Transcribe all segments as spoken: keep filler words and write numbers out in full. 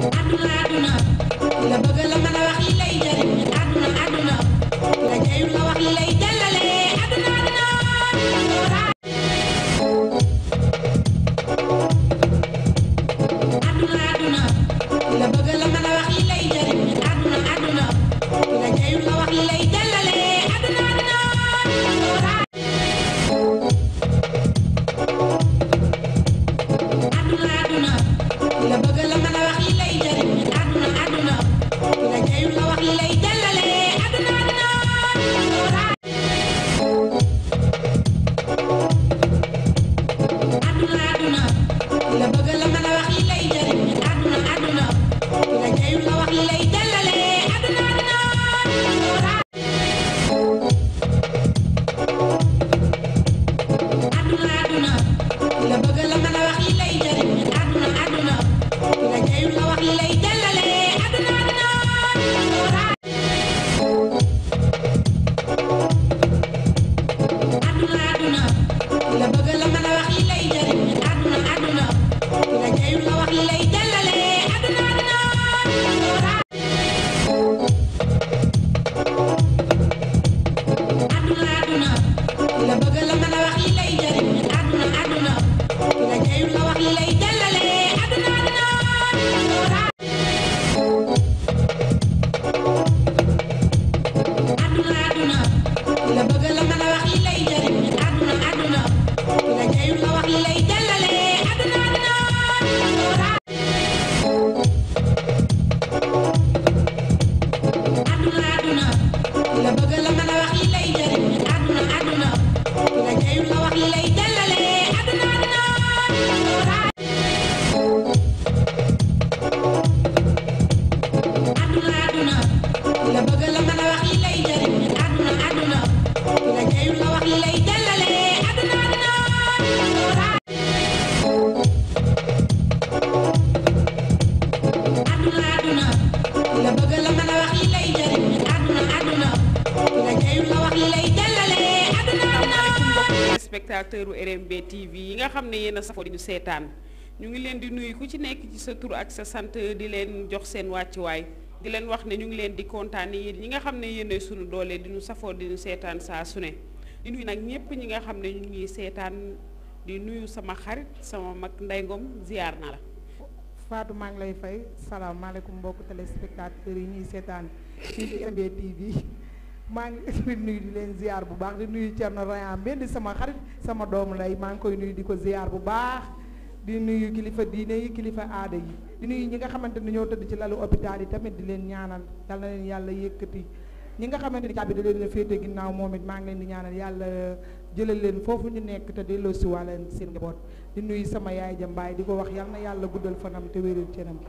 spectateur u R M B T V yi nga xam ne yéen a safoo di ñu seetaan ñu ngi leen di nuyu ku ci nekk ci sa tur ak sa sant di leen jox seen wàccuwaay di leen wax ne ñu ngi leen di kontaan yéen ñi nga xam ne yéen a sunu doole di ñu safoo di ñu seetaan saa su ne di nuyu nag ñëpp ñi nga xam ne ñu ngi seetaan di nuyu sama xarit sama mag Ndeye Ngom ziar na la. Fatou maa ngi lay fay salaamaaleykum mbokku téléspectateurs yi ñuy seetaan ci R M B T V maa ngi di nuyu di leen ziar bu baax di nuyu Thierno Rayan Mbène di sama xarit sama doomu lay maa ngi koy nuyu di ko ziar bu baax di nuyu kilifa diine yi kilifa aada yi di nuyu ñi nga xamante ni ñoo tëdd ci lalu hôpital yi tamit di leen ñaanal yal na leen yàlla yëkkati ñi nga xamante ni caabi da leen a féete ginnaaw moom it maa ngi leen di ñaanal yàlla jëlal leen foofu ñu nekk te delloo si wàlleen seen njaboot di nuyu sama yaay ja mbaay di ko wax yal na yàlla guddal fanam te wéral cëram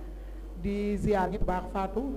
di ziar ñëpp baax Fatou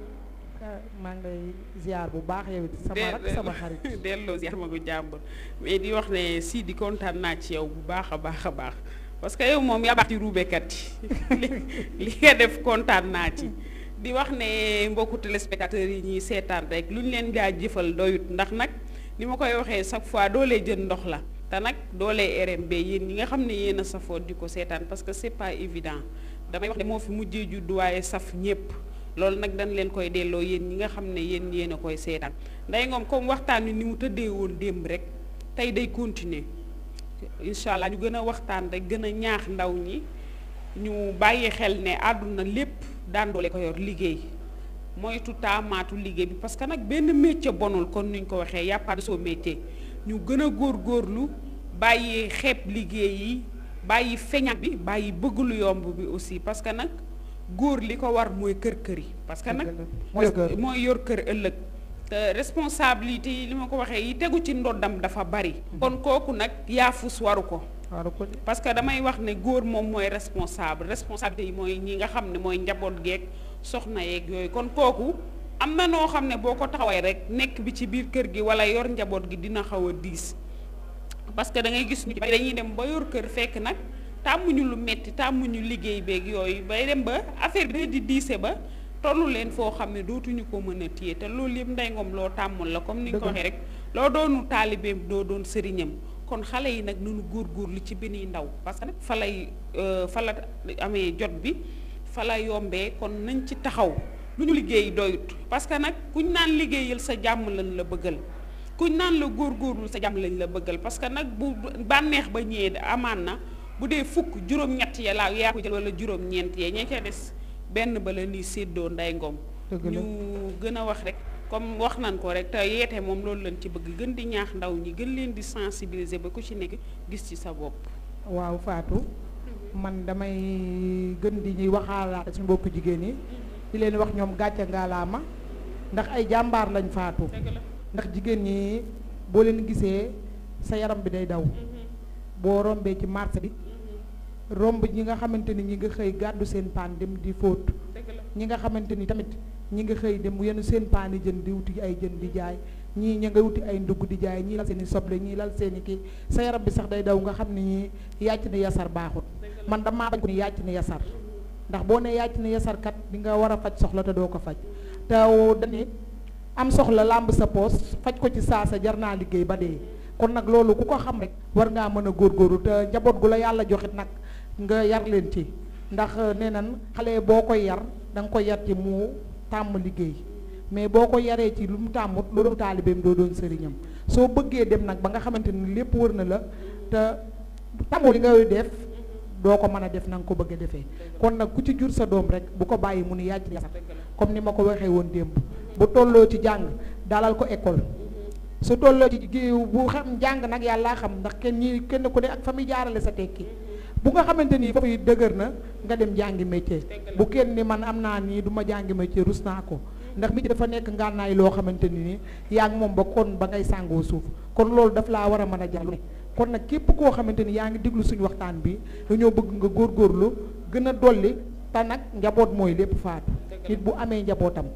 maa ngi lay ziar bu baax yow it sama rak sama xarit delloo ziar ma ko jàmbur mais di wax ne si di kontaan naa ci yow bu baax a baax a baax parce que yow moom yaa baax ci ruubekat yi li nga def kontaan naa ci di wax ne mbokku téléspectateurs yi ñuy seetaan rek lu ñu leen gaa jëfal doyut ndax nag ni ma koy waxee chaque fois doolee jën ndox la te nag doolee R M B yéen ñi nga xam ne yéen a safoo di ko seetaan parce que c'est pas évident damay wax ne moo fi mujjee juddu waaye saf ñëpp loolu nag dañ leen koy delloo yéen ñi nga xam ne yéen yéen a koy seetaan Ndeye Ngom comme waxtaan wi ni mu tëddee woon démb rek tey day continuer incha allah ñu gën a waxtaan rek gën a ñaax ndaw ñi ñu bàyyi xel ne àdduna lépp daan doole ko yor liggéey moytu taamaatu liggéey bi parce que nag benn métier bonul kon nuñ ko waxee y a pas de sot métier ñu gën a góorgóorlu bàyyi xeeb liggéey yi bàyyi feñat bi bàyyi bëgg lu yomb bi aussi parce que nag góor li ko war mooy kër kër yi parce que nag mooy yor kër ëllëg te responsabilité yi li ma ko waxee yi tegu ci ndoddam dafa bari kon kooku nag yaafus waru ko parce que damay wax ne góor moom mooy responsable responsabilité yi mooy ñi nga xam ne mooy njaboot geeg soxna yeeg yooyu kon kooku am na noo xam ne boo ko taxawee rek nekk bi ci biir kër gi wala yor njaboot gi dina xaw a diis parce que da ngay gis ñu dañuy dem ba yor kër fekk nag tàmmuñu lu metti tàmmuñu liggéey beeg yooyu bay dem ba affaire bi di diise ba tollu leen foo xam ne dootuñu ko mën a téye te loolu yëpp Ndeye Ngom loo tàmmul la comme ni nga ko waxee rek loo doonu taalibeem doo doon sëriñam kon xale yi nag nanu góorgóorlu ci benn ndaw parce que nag fa lay fa la amee jot bi fa la yombee kon nañ ci taxaw lu ñu liggéey doyut parce que nag kuñ naan liggéeyal sa jàmm lañ la bëggal kuñ naan la góorgóorlu sa jàmm lañ la bëggal parce que nag bu bànneex ba ñëwee amaan na bu dee fukk juróom-ñett ya laa yaa ko jël wala juróom-ñeent yee ñee ca des benn ba la nii séddoo nday ngom ñu gën a wax rek comme wax nañ ko rek te yeete moom loolu lañ ci bëgg gën di ñaax ndaw ñi gën leen di sensibiliser ba ku ci nekk gis ci sa bopp. waaw Fatou man damay gën di ñuy waxaalaat suñu mbokku jigéen yi di leen wax ñoom gàcce ngaalaama ndax ay jàmbaar lañ Fatou ndax jigéen ñi boo leen gisee sa yaram bi day daw boo rombee ci marché bi romb ñi nga xamante ni ñi nga xëy gàddu seen paan dem di fóot ñi nga xamante ni tamit ñi nga xëy dem yenn seen paani jën di wuti ay jën di jaay ñii ña nga wuti ay ndugg di jaay ñii lal seen i soble ñii lal seen i kii sa yaram bi sax day daw nga xam ne ñii yàcc ni yasar baaxut man damaa bañ ko ni yàcc ni yasar ndax boo ne yàcc ni yasar kat di nga war a faj soxla te doo ko faj te dañuy am soxla làmb sa poos faj ko ci saa sa jar naa liggéey ba dee kon nag loolu ku ko xam rek war ngaa mën a góorgóorlu te njaboot gu la yàlla joxit nag nga yar leen ci ndax nee nan xale boo koy yar da nga koy yar ci mu tàmm liggéey mais boo ko yaree ci lu mu tàmmut loolu taalibeem doo doon sëriñam soo bëggee dem nag ba nga xamante ni lépp wër na la te tàmmoo li ngay def doo ko mën a def na nga ko bëgg a defee kon nag ku ci jur sa doom rek bu ko bàyyi mu ni yàcc yasar comme ni ma ko waxee woon démb bu tolloo ci jàng dalal ko école su tolloo ci géew bu xam jàng nag yàllaa xam ndax kenn ñi kenn ku ne ak fa muy jaarale sa tekki bu nga xamante ni foofu yi dëgër na nga dem jàngi métier bu kenn ni man am naa nii du ma jàngi métier rus naa ko ndax métier dafa nekk ngànnaay loo xamante ni ni yaa ngi moom ba kon ba ngay sàngoo suuf kon loolu daf laa war a mën a jàll kon nag képp koo xamante ni yaa ngi déglu suñu waxtaan bi dañoo bëgg nga góorgóorlu gën a dolli te nag njaboot mooy lépp Faatu nit bu amee njabootam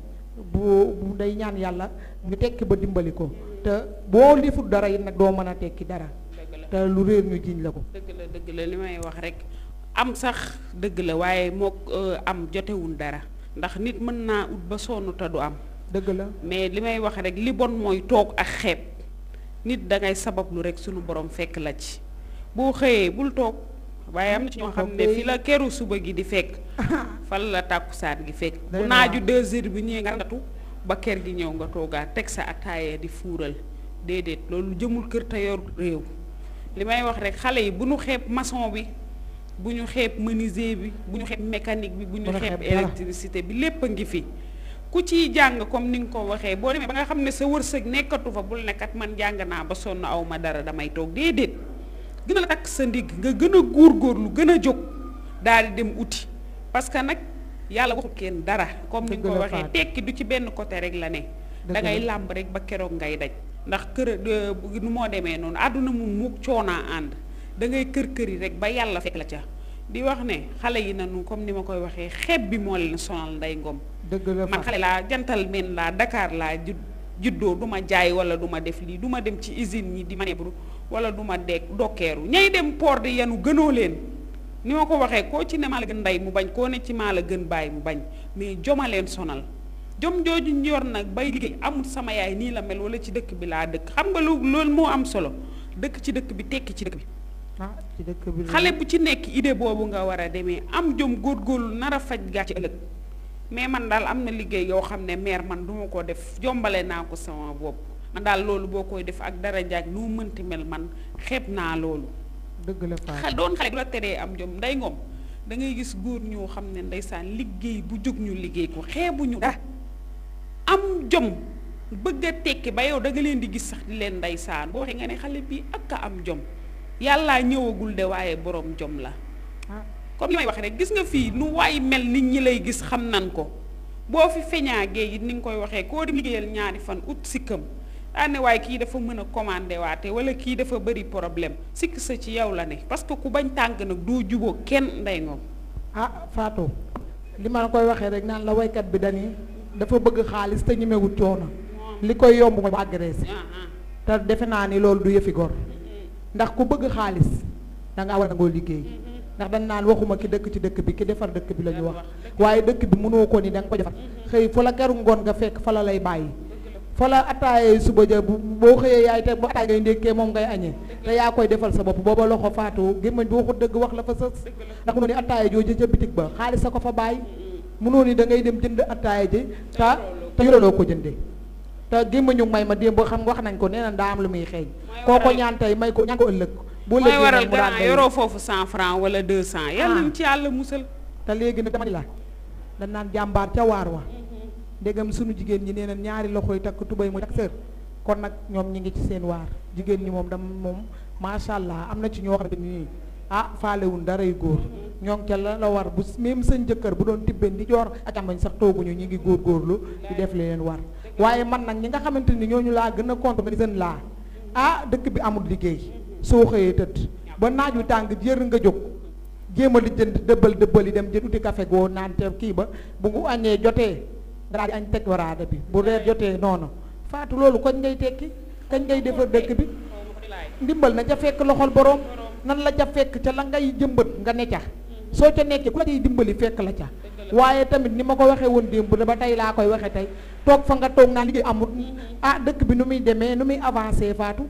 bu bu day ñaan yàlla ñu tekki ba dimbali ko te boo deful dara it nag doo mën a tekki dara te lu réer ñu jiñ la ko dëgg la dëgg la li may wax rek am sax dëgg la waaye mook am jotewul dara ndax nit mën naa ut ba sonn te du am dëgg la mais li may wax rek li bon mooy toog ak xeeb nit da ngay sabablu rek sunu borom fekk la ci boo xëyee bul toog waaye am na ci ñoo xam ne fi la keru suba gi di fekk fal la tàkkusaan gi fekk bu naaju deux heures bi ñëwee nga ngatu ba ker gi ñëw nga toogaat teg sa ataaya di fuural déedéet loolu jëmul kër te yor réew li may wax rek xale yi bu ñu xeeb maçon bi bu ñu xeeb menuisier bi bu ñu xeeb mécanique bi bu ñu xeeb électricité bi lépp a ngi fi ku ciy jàng comme ni nga ko waxee boo demee ba nga xam ne sa wërsëg nekkatu fa bul nekkat man jàng naa ba sonn aw ma dara damay toog déedéet gën a takk sa ndigg nga gën a góorgóorlu gën a jóg daal di dem uti parce que nag yàlla waxut kenn dara comme ni nga ko waxee tekki du ci benn côté rek la ne da ngay làmb rek ba keroog ngay daj ndax kër nu moo demee noonu àdduna mu mukk coonaa ànd da ngay kër kër yi rek ba yàlla fekk la ca di wax ne xale yi nanu comme ni ma koy waxee xeeb bi moo leen sonal nday ngom dëgg la man xale laa jantal men laa Dakar laa ju juddoo du ma jaay wala du ma def lii du ma dem ci usine ñi di manebru wala du ma deeg dokkeeru ñay dem port di yanu gënoo leen ni ma ko waxee koo ci ne maa la gën ndey mu bañ koo ne ci maa la gën bàyyi mu bañ mais joma leen sonal jom jooju yor nag bay liggéey amul sama yaay nii la mel wala ci dëkk bi laa dëkk xam nga lu loolu moo am solo dëkk ci dëkk bi tekki ci dëkk bi ah ci dëkk bi xale bu ci nekk idée boobu nga war a demee am jom góorgóorlu nar a faj gàcce ëllëg mais man daal am na liggéey yoo xam ne maire man duma ko def jombale naa ko sama bopp man daal loolu boo koy def ak dara njaag nu mënti mel man xeeb naa loolu dëgg la xa doon xale du la teree am jom nday ngoom da ngay gis góor ñoo xam ne ndeysaan liggéey bu jóg ñu liggéey ko xeebuñu dara am jom bëgg a tekki ba yow da nga leen di gis sax di leen ndeysaan boo waxee nga ne xale bii ak a am jom yàllaa ñëwagul de waaye borom jom la comme li may wax rek gis nga fii nu waay mel nit ñi lay gis xam nan ko boo fi feñaagee it ni nga koy waxee koo di liggéeyal ñaari fan ut sikkam daane waaye kii dafa mën a commandé waate wala kii dafa bëri problème sikk sa ci yow la ne parce que ku bañ tànk nag doo juboo kenn nday ngoom ah Fatou li ma la koy waxee rek naan la waykat bi dani dafa bëgg xaalis te ñemewut coono li koy yomb mooy agressé te defe naa ni loolu du yëfi gor ndax ku bëgg xaalis da ngaa war a ngoo liggéey ndax dañ naan waxuma ki dëkk ci dëkk bi ki defar dëkk bi la ñu wax waaye dëkk bi mënoo ko ni da nga ko defar xëy fa la keru ngoon nga fekk fa la lay bàyyi fa la attaaye suba ja bu boo xëyee yaay te bu attaay ngay ndékkee moom ngay añee te yaa koy defal sa bopp booba loxo faatu gémmañ bu waxut dëgg wax la fa sës ndax mënoo ni attaaye jooju ca bitig ba xaalis sa ko fa bàyyi mënoo ni da ngay dem jënd attaaye ji te te yoreloo ko jëndee te gémmañu may ma démb xam nga wax nañ ko nee na daa am lu muy xeeñ koo ko ñaan tey may ko ñaan ko ëllëg boo mooy waral grand yoroo foofu cent francs wala deux cent yàlla nañ ci yàlla musal te léegi nag dama ni la dañ naan jàmbaar ca waar wa ndegam sunu jigéen ñi nee na ñaari loxo yi takk tubay mu takk sër kon nag ñoom ñi ngi ci seen waar jigéen ñi moom dam moom macha allah am na ci ñoo xam ne nii ah faalewun daray góor ñoom ca la la war bu même seen jëkkër bu doon tibbeen di joor ak amañ sax tooguñu ñi ngi góorgóorlu di def li leen war waaye man nag ñi nga xamante ni ñooñu laa gën a compte ma seen laa ah dëkk bi amul liggéey soo xëyee tëdd ba naaj wi tàng jër nga jóg jéem a di jënd dëbbal dëbbal yi dem jënd uti café goo naan te kii ba bu ngu añee jotee daal di añ teg waraada bi bu reer jotee noonu faatu loolu kañ ngay tekki kañ ngay defar dëkk bi ndimbal na ca fekk loxol borom nan la ca fekk ca la ngay jëmbat nga ne ca soo ca nekkee ku la ciy dimbali fekk la ca waaye tamit ni ma ko waxee woon démb ba tey laa koy waxee tey toog fa nga toog naan liggéey amut ah dëkk bi nu muy demee nu muy avancé faatu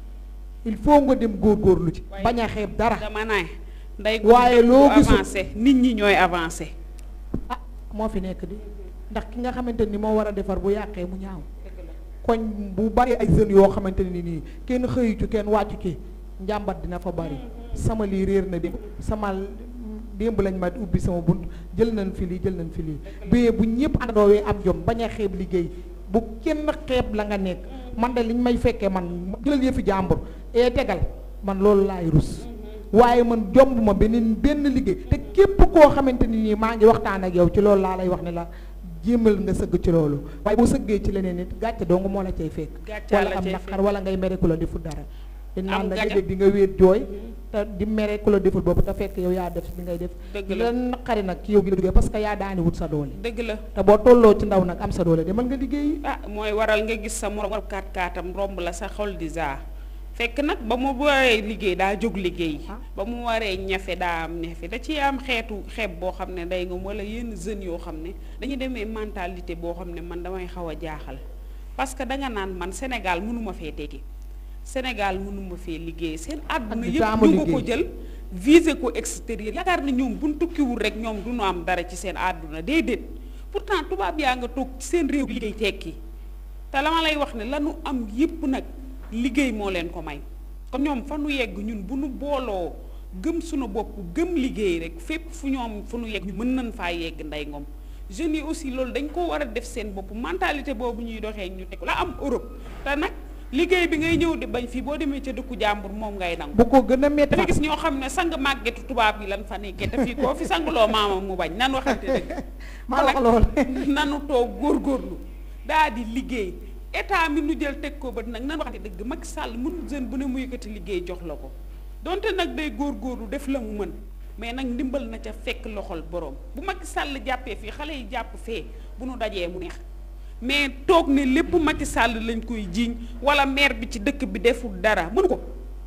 il faut nga dem góorgóorlu ci bañ a xeeb dara dama naay nday waaye loo gisul avancé nit ñi ñooy avancé ah moo fi nekk di ndax ki nga xamante ni moo war a defar bu yàqee mu ñaaw koñ bu bari ay jeunes yoo xamante ni nii kenn xëyu ci kenn wàccu ci njàmbat dina fa bari sama lii réer na démb sama démb lañ ma ubbi sama bunt jël nañ fi lii jël nañ fi lii bee bu ñëpp àndoowee am jom bañ a xeeb liggéey bu kenn xeeb la nga nekk man de liñ may fekkee man jëlal yëfi jàmbur ee tegal man loolu laay rus waaye man jomb ma beneen benn liggéey te képp koo xamante ni nii maa ngi waxtaan ak yow ci loolu laa lay wax ne la jéemal nga sëgg ci loolu waaye boo sëggee ci leneen nit gàcce dong moo la cay fekk wala am naqar wala ngay mere ku la deful dara di naan la léeg di nga wéet jooy te di mere ku la deful boobu te fekk yow yaa def li ngay def la naqari nag ci yow gi la duggee parce que yaa daani wut sa doole dëgg la te boo tolloo ci ndaw nag am sa doole demal nga liggéey ah mooy waral nga gis sa morom kaat kaatam romb la sa xol di za fekk nag ba mu waree liggéey daa jóg liggéey ba mu waree ñafe daa am ñafe da ci am xeetu xeeb boo xam ne day nga wala yenn jeunes yoo xam ne dañu demee mentalité boo xam ne man damay xaw a jaaxal parce que danga naan man Sénégal mënuma fee tekki Sénégal mënuma fee liggéey seen àdduna yëpp ñu ko ko jël viser ko extérieur yaakaar na ñoom buñ tukkiwul rek ñoom du ñu am dara ci seen àdduna déedéet pourtant tubaab yaa nga toog ci seen réew liggéey tekki te la ma lay wax ne lanu am yëpp nag liggéey moo leen ko may kon ñoom fa nu yegg ñun bu nu booloo gëm suñu bopp gëm liggéey rek fépp fu ñoom fu nu yegg ñu mën nañ faa yegg nday ngoom jeunes yi aussi loolu dañ ko war a def seen bopp mentalité boobu ñuy doxee ñu teg la am Europe te nag liggéey bi ngay ñëw di bañ fii boo demee ca dëkku jàmbur moom ngay nangu bu ko gën a métti dafa gis ñoo xam ne sang màggetu tubaab yi lan fa nekkee te fii koo fi sangloo maamam mu bañ nan waxante dëgg maa wax loolu nanu toog góorgóorlu daa di liggéey état mi nu jël teg ko ba nag nan waxante dëgg Macky Sall mënu jeune bu ne mu yëkkati liggéey jox la ko donte nag day góorgóorlu def la mu mën mais nag ndimbal na ca fekk loxol borom bu Macky Sall jàppee fii xale yi jàpp fee bu nu dajee mu neex mais toog ne lépp Macky Sall lañ koy jiiñ wala maire bi ci dëkk bi deful dara mënu ko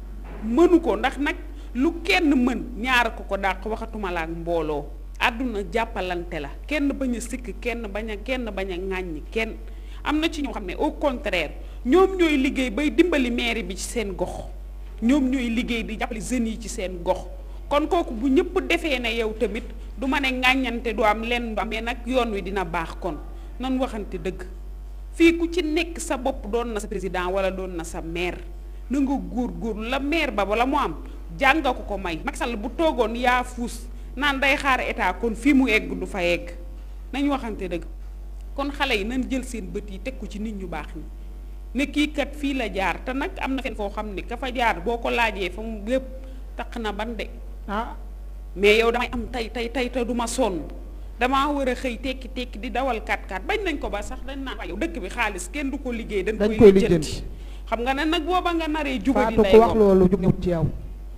mënu ko ndax nag lu kenn mën ñaar ko ko dàq waxatuma la ak mbooloo àdduna jàppalante la kenn bañ a sikk kenn bañ a kenn bañ a ŋàññi kenn am na ci ñoo xam ne au contraire ñoom ñooy liggéey bay dimbali maire bi ci seen gox ñoom ñooy liggéey di jàppale jeunes yi ci seen gox kon kooku bu ñëpp defee ne yow tamit du ma ne ŋàññante du am lenn du am mais nag yoon wi dina baax kon nan waxante dëgg fii ku ci nekk sa bopp doon na sa président wala doon na sa maire na nga góor góor la maire ba wala mu am jànga ko ko may Macky Sall bu toogoon yaa fuus naan day xaar état kon fii mu egg du fa egg nañ waxante dëgg kon xale yi nañ jël seen bët yi teg ko ci nit ñu baax ñi ne kii kat fii la jaar te nag am na fenn foo xam ne ka fa jaar boo ko laajee fa mu lépp taq na ban de ah mais yow damay am tey tey tey te du ma sonn damaa war a xëy tekki tekki di dawal kat kat bañ nañ ko ba sax dañ naan yow dëkk bi xaalis kenn du ko liggéey dañ koy lijjanti xam nga ne nag booba nga naree juba di Fatou ko wax loolu jub ñëwut ci yow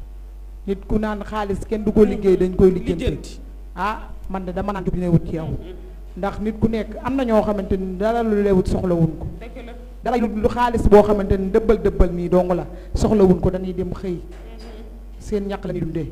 nit ku naan xaalis kenn du ko liggéey dañ koy lijjanti ah man de dama naan jub ñëwut ci yow ndax nit ku nekk am na ñoo xamante ni dara lu leewut soxlawuñ ko dara lu xaalis boo xamante ni dëbbal dëbbal nii dong la soxlawuñ ko dañuy dem xëy seen ñaq la ñuy dundee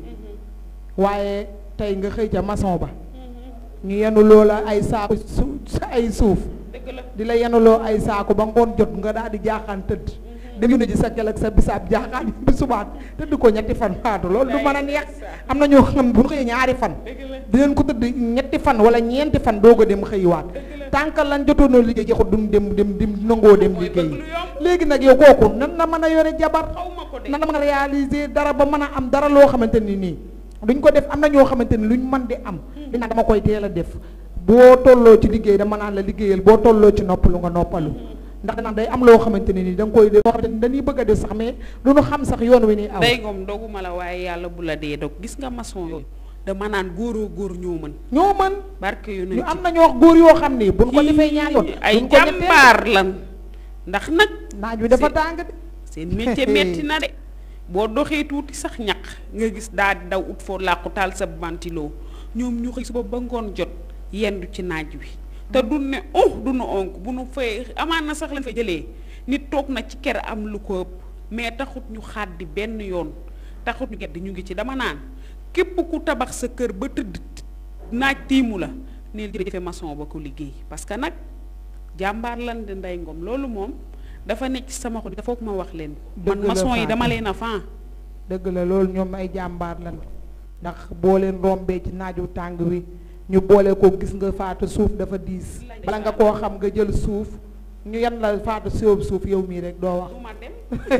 waaye tey nga xëy ca maçon ba ñu yenu loola ay saaku su ay suuf di la yenuloo ay saako ba ngoon jot nga daal di jaaxaan tëdd dem yu ne ji sa kel ak sa bisaab jaaxaan bi subaat tëdd ko ñetti fan faatu loolu du mën a neex am na ñoo xam bu ñu xëyee ñaari fan dinañ ko tëdd ñetti fan wala ñeenti fan doog a dem xëyiwaat tànk lan jotoonoo liggéey joxut duñ dem dem dem nangoo dem liggéey léegi nag yow kooku nan la mën a yore jabar nan la mën a réaliser dara ba mën a am dara loo xamante ni nii duñ ko def am na ñoo xamante ni luñ mën di am dinaa dama koy teel a def boo tolloo ci liggéey dama naan la liggéeyal boo tolloo ci noppalu nga noppalu ndax danaan day am loo xamante ne nii da nga koy def loo xamante ni dañuy bëgg a def sax mais du ñu xam sax yoon wi ni aw day ngoom doguma la waaye yàlla bu la dee dog gis nga maçon yooyu dama naan góoroo góor ñoo mën ñoo mën barke yu ñu am na ñoo góor yoo xam ni buñ ko defee ñaar yoon ay jàmbaar lan ndax nag naaj wi dafa tàng de seen métier metti na de boo doxee tuuti sax ñaq nga gis daal di daw ut foo làqu taal sa ventilo ñoom ñu xëy suba ba ngoon jot yendu ci naaj wi te du ne oh du nu onk bu nu fay amaan na sax lañ fa jëlee nit toog na ci ker am lu ko ëpp mais taxut ñu xàddi benn yoon taxut ñu gedd ñu ngi ci dama naan képp ku tabax sa kër ba tëdd naaj tiimu la neel jërëjëfe maçon ba ko liggéey parce que nag jàmbaar lan di Ndeye Ngom loolu moom dafa nekk ci sama xol dafa ko ma wax leen man maçon yi dama leen a fan dëgg la loolu ñoom ay jàmbaar lan ndax boo leen rombee ci naaju tàng wi ñu boole ko gis nga faatu suuf dafa diis bala nga koo xam nga jël suuf ñu yan la faatu sóob suuf yow mii rek doo wax duma dem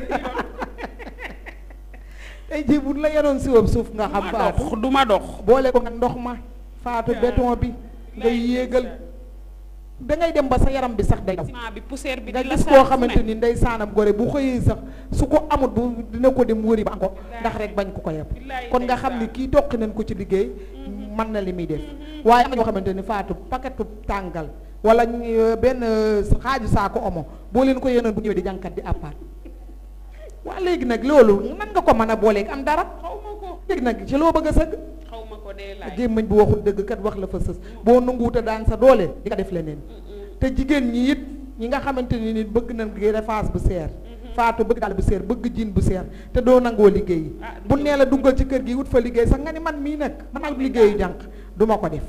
tey jii bu la yenoon sóob suuf nga xam faatu du ma dox boole ko nga ndox ma faatu béton bi ngay yéegal da ngay dem ba sa yaram bi sax day daw bi poussière bi nga gis koo xamante ni ndey saanam gore bu xëyee sax su ko amut bu dina ko dem wëri ba am ko ndax rek bañ ko ko yeb kon nga xam ni kii toqi nañ ko ci liggéey mën na li muy def waaye am na ñoo xamante ni faatu paquetu tàngal wala benn xaaju saako omo boo leen ko yéenoon bu ñëwee di jànkat di appaat waa léegi nag loolu nan nga ko mën a booleeg am dara xaw ma ko léegi nag ci loo bëgg a sëgg xaw ma ko dee laaj gémmañ bu waxul dëgg kat wax la fa sës boo nanguwuta daan sa doole di nga def leneen te jigéen ñi it ñi nga xamante ni nit bëgg nañ refaas bu seer faatu bëgg daal bu seer bëgg jiin bu seer te doo nangoo liggéey bu nee la duggal ci kër gi wut fa liggéey sax nga ni man mii nag man ak liggéeyu jànq du ma ko def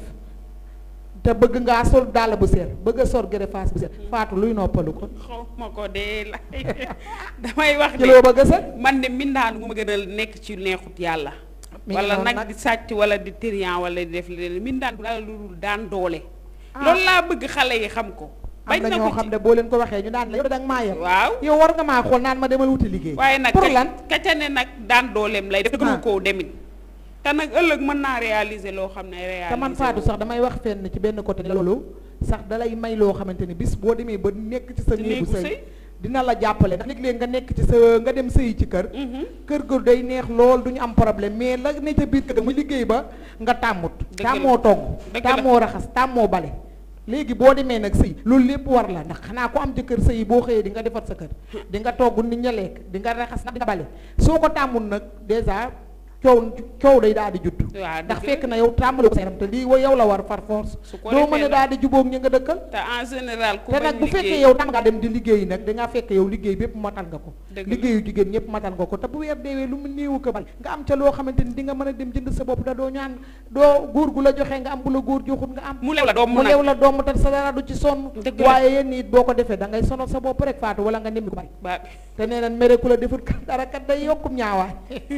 te bëgg ngaa sol daal bu seer bëgg a sor gerefaas bu seer faatu luy noppalu ko xaw ma ko dee laaj damay wax ci loo bëgg a sëg man de mindaan gu ma gën a nekk ci neexut yàlla wala nag di sàcc wala di trian wala di def leneen mindaan bu dara lu daan doole loolu laa bëgg xale yi xam ko am na ñoo xam ne boo leen ko waxee ñu daan la yow da nga maa yem waaw yow war nga maa xool naan ma demal wuti liggéey waaye nag pour lan kaca ne nag daan dooleem lay def gënu koo demit te nag ëllëg mën naa réaliser loo xam ne réaliser te man Fatou sax damay wax fenn ci benn côté loolu sax dalay may loo xamante ni bis boo demee ba nekk ci sa néegu sëy dina la jàppale ndax léeg-léeg nga nekk ci sa nga dem sëyi ci kër kër ga day neex lool du ñu am problème mais la ne ca biir kër ga mu liggéey ba nga tàmmut tàmmoo togg tàmmoo raxas tàmmoo bale léegi boo demee nag sëy loolu lépp war la ndax xanaa ko am jëkkër sëy boo xëyee di nga defar sa kër di nga togg nit ña lekk di nga raxas di nga bale soo ko tàmmul nag dèjà coow coow day daal di judd ndax fekk na yow tàmmaloo ko sa yaram te lii yow la war par force doo mën a daal di jubóog ñi nga dëkkal te en général ku te nag bu fekkee yow tam nga dem di liggéey nag dangaa fekk yow liggéey bépp matal nga ko liggéeyu jigéen ñëpp matal nga ko te bu weer deewee lu mu néewu ko bal nga am ca loo xamante ni di nga mën a dem jënd sa bopp da doo ñaan doo góor gu la joxee nga am bu la góor joxut nga am mu lew la doom mu lew la doom te sa dara du ci sonn waaye yéen it boo ko defee da ngay sonal sa bopp rek Faatu wala nga nemmi ko bari te nee na mere ku la defut dara kat day yokkum ñaawaay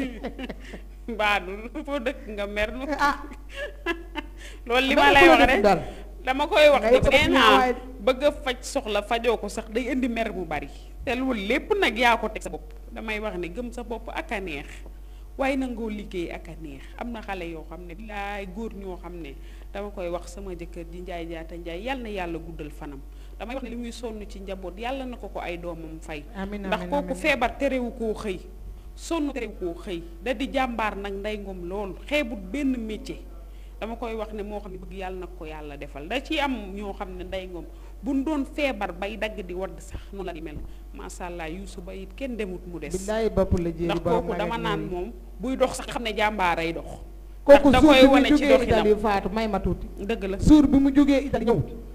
mbaadu foo dëkk nga mer nu ah loolu li ma lay wax rek dama koy wax de nee naa bëgg a faj soxla fajoo ko sax day indi mer bu bari te loolu lépp nag yaa ko teg sa bopp damay wax ne gëm sa bopp ak a neex waaye nangoo liggéey ak a neex am na xale yoo xam ne laay góor ñoo xam ne dama koy wax sama jëkkër ji njaay jaata njaay yàlla na yàlla guddal fanam damay wax ne li muy sonn ci njaboot yàlla na ko ko ay doomam fay ndax kooku feebar terewu koo xëy sonn terewu koo xëy da di jàmbaar nag Ndeye Ngom loolu xeebut benn métier dama koy wax ne moo xam ne bëgg yàlla na ko yàlla defal da ci am ñoo xam ne Ndeye Ngom buñ doon feebar bay dagg di wadd sax noonu la di mel macha allah yuusu ba it kenn demut mu des billaay bopp la jéeri ndax kooku dama naan moom buy dox sax xam ne jàmbaaray dox kooku da suur koy bi mu wane ci jógee doxinam Italie Faatu may ma tuuti dëgg la suur bi mu jógee Italie ñëw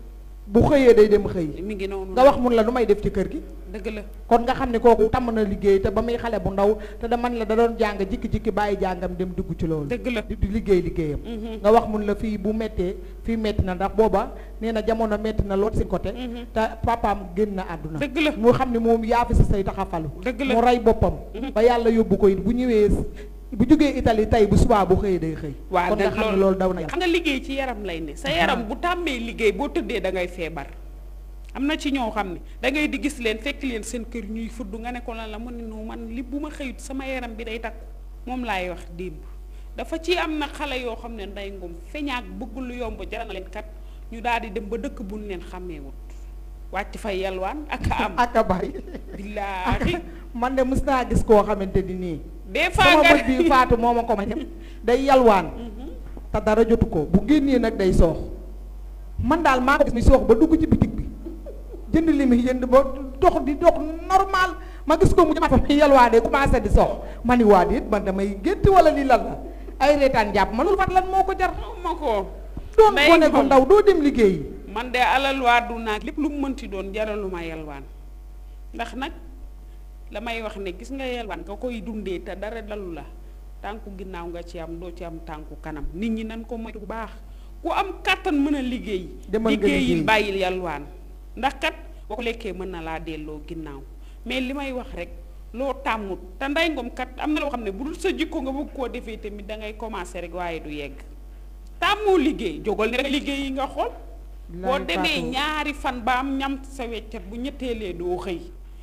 bu xëyee day dem xëy mi ngi noonu nga wax mun la lu may def ci kër gi dëgg la kon nga xam ne kooku tàmm na liggéey te ba muy xale bu ndaw te da man la da doon jàng jikki-jikki bàyyi jàngam dem dugg ci loolu dëgg la di liggéey liggéeyam nga wax mun la fii bu méttee fii métti na ndax booba nee na jamono métti na lool seen côté te papaam génn na àdduna dëgg la mu xam ne moom yaa fi sa say tax a falu dëgg la mu rey boppam ba yàlla yóbbu ko it bu ñëwee bu jógee Italie tey bu subaa bu xëyee day xëy waaw kon nga xam ne loolu daw na xam nga liggéey ci yaram lay ne sa yaram bu tàmmee liggéey boo tëddee da ngay feebar am na ci ñoo xam ne da ngay di gis leen fekk leen seen kër ñuy fudd nga ne ko lan la mu ne non man li bu ma xëyut sama yaram bi day takk moom laay wax démb dafa ci am na xale yoo xam ne nday ngom feñaak bëgg lu yomb jaral leen kat ñu daal di dem ba dëkk buñ leen xàmmeewut wàcc fay yalwaan ak a am ak a bàyyi billaahi man de mës naa gis koo xamante ni nii des fois sama nga bët bi faatu moo ma ko ma dem day yalwaan te dara jotu ko bu génnee nag day soox man daal maa ko gis muy soox ba dugg ci bitig bi jënd li muy jënd ba dox di dox normal ma gis ko mu jëmaat fa muy yalwaanee commencé di soox ma ni waa it man damay gént wala lii lan la ay reetaan jàpp ma loolu fat lan moo ko jar ma ko doon gone ko ndaw doo dem liggéey man de alal waadu naag lépp lu mu mënti doon jaraluma yalwaan ndax nag la may wax ne gis nga yalwaan nga koy dundee te dara dalu la tànku ginnaaw nga ci am doo ci am tànku kanam nit ñi nan ko moytu bu baax ku am kàttan mën a liggéey liggéeyil bàyyil yalwaan ndax kat boo ko lekkee mën na laa delloo ginnaaw mais li may wax rek loo tàmmut te nday ngom kat am na loo xam ne bu dul sa jikko nga bëgg koo defee tamit da ngay commencer rek waaye du yegg tàmmoo liggéey jógal ne rek liggéey yi nga xool boo demee ñaari fan ba am ñam sa weccat bu ñetteelee doo xëy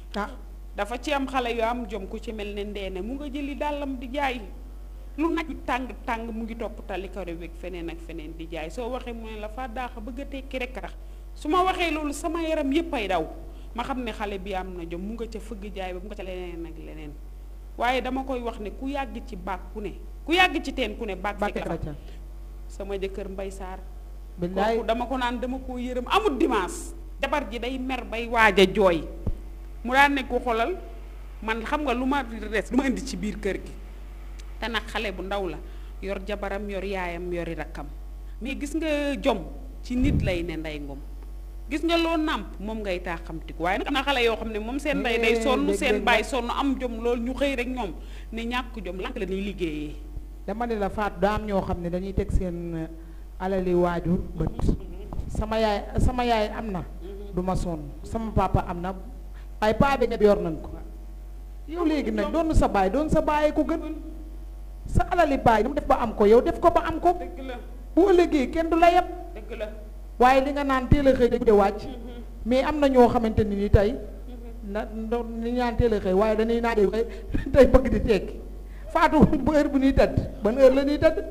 dafa ci am xale yu am jom ku ci mel ne ndeene mu nga jëli dàllam di jaay lu nag tàng tàng mu ngi topp tali karo beeg feneen ak feneen di jaay soo waxee mu ne la fa daax bëgg a tekki rek tax su ma waxee loolu sama yaram yépp ay daw ma xam ne xale bi am na jom mu nga ca fëgg jaay ba mu nga ca leneen ak leneen waaye dama koy wax ne ku yàgg ci baag ku ne ku yàgg ci teen ku ne baag fekk la sama jëkkër Mbay Saar kooku dama ko naan dama koo yërëm amul dimanche jabar ji day mer bay waaj a jooy mu daan ne ko xolal man xam nga lu ma res lu ma indi ci biir kër gi te nag xale bu ndaw la yor jabaram yor yaayam yori rakkam mais gis nga jom ci nit lay ne nday ngom gis nga loo nàmp moom ngay taa xamtiku waaye nag am na xale yoo xam ne moom seen nday day sonn seen baay sonn am jom loolu ñu xëy rek ñoom ne ñàkk jom lank la ñuy liggéeyee dama ne la faatu daa am ñoo xam ne dañuy teg seen alali waajur bët sama yaay sama yaay am na du ma sonn sama papa am na ay paa bi ñëpp yor nañ ko yow léegi nag doon sa baay doon sa baay ko gën sa alali baay mu def ba am ko yow def ko ba am ko bu ëllëgee kenn du la yeb dëgg la waaye li nga naan teel a xëy de gudde wàcc mais am na ñoo xamante ni ni tey na ni ñaan teel a xëy waaye dañuy naan xëy tey bëgg di tekki faatu bu heure bu ñuy tëdd ban heure la ñuy tëdd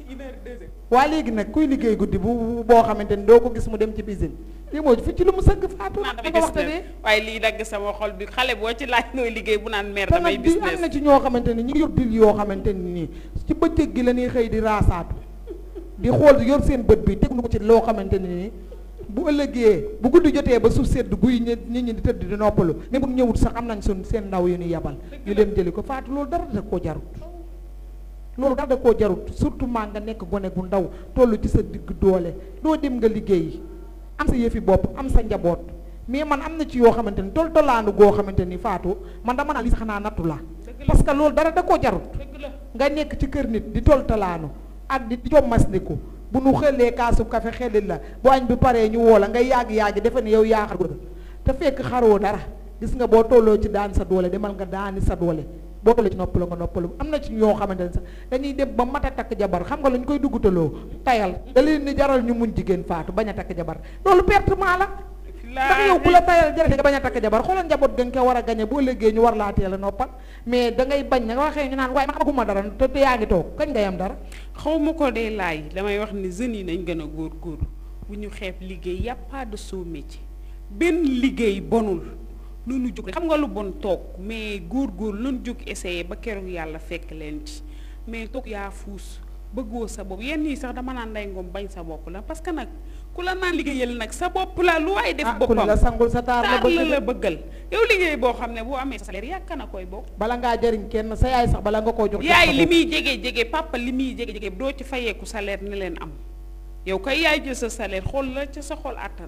waaye léegi nag kuy liggéey guddi bu boo xamante ni doo ko gis mu dem ci piscine lii moo fi ci lu mu sëgg faatu nga waxtaanee waaye lii dagg sama xol bi xale boo ci laaj nooy liggéey bu naan mer damay business am na ci ñoo xamante ni ñu ngi yor dil yoo xamante ni nii ci bëccëg gi la ñuy xëy di raasaatu di xool yor seen bët bi teg nu ko ci loo xamante ni nii bu ëllëgee bu guddi jotee ba suuf sedd guy nit ñi di tëdd di noppalu même bu ñëwut sax am nañ sun seen ndaw yu ñu yabal ñu dem jëli ko faatu loolu dara da koo jarut loolu dara da koo jarut surtout maa nga nekk gone gu ndaw toll ci sa digg doole doo dem nga liggéeyi am sa yëfi bopp am sa njaboot mais man am na ci yoo xamante ni tol tolaanu goo xamante ni faatu man dama naa li sax naa nattu la parce que loolu dara da koo jarut nga nekk ci kër nit di tol tolaanu ak di jommasniku bu nu xellee kaasu kafe xelil la bu añ bi paree ñu woo la ngay yàgg-yàgg defe ne yow yaa xar te fekk xaroo dara gis nga boo tolloo ci daan sa doole demal nga daani sa doole boo tolloo ci noppalu nga noppalu am na ci ñoo xamante ne sax dañuy dem ba mat a takk jabar xam nga lu ñu koy duggutaloo tayal da leen ni jaral ñu muñ jigéen faatu bañ a takk jabar loolu pertement la ndax yow bu la tayal jaral nga bañ a takk jabar xoolal njaboot ga nga ko war a gañe boo léegi ñu war laa teel a noppal mais da ngay bañ na nga waxee ñu naan waaye man amaguma dara te te yaa ngi toog kañ ngay am dara xaw ma ko dee laay damay wax ni jeunes yi nañ gën a góorgóorlu bu ñu xeeb liggéey y a pas de sous-métier benn liggéey bonul noonu jóg xam nga lu bon toog mais góorgóorlu noonu jóg essayé ba keroog yàlla fekk leen ci mais toog yaa fuus bëggoo sa bopp yenn yi sax dama naan nday ngom bañ sa bopp la parce que nag ku la naan liggéeyal nag sa bopp la lu waay def boppam la sangul sa taar la bëgg la bëggal yow liggéey boo xam ne boo amee sa salaire yàkk na koy bokk bala ngaa jëriñ kenn sa yaay sax bala nga koo jox yaay li muy jege jege papa li muy jege jege doo ci fayeeku salaire ni leen am yow kay yaay jël sa salaire xool la ca sa xol àttan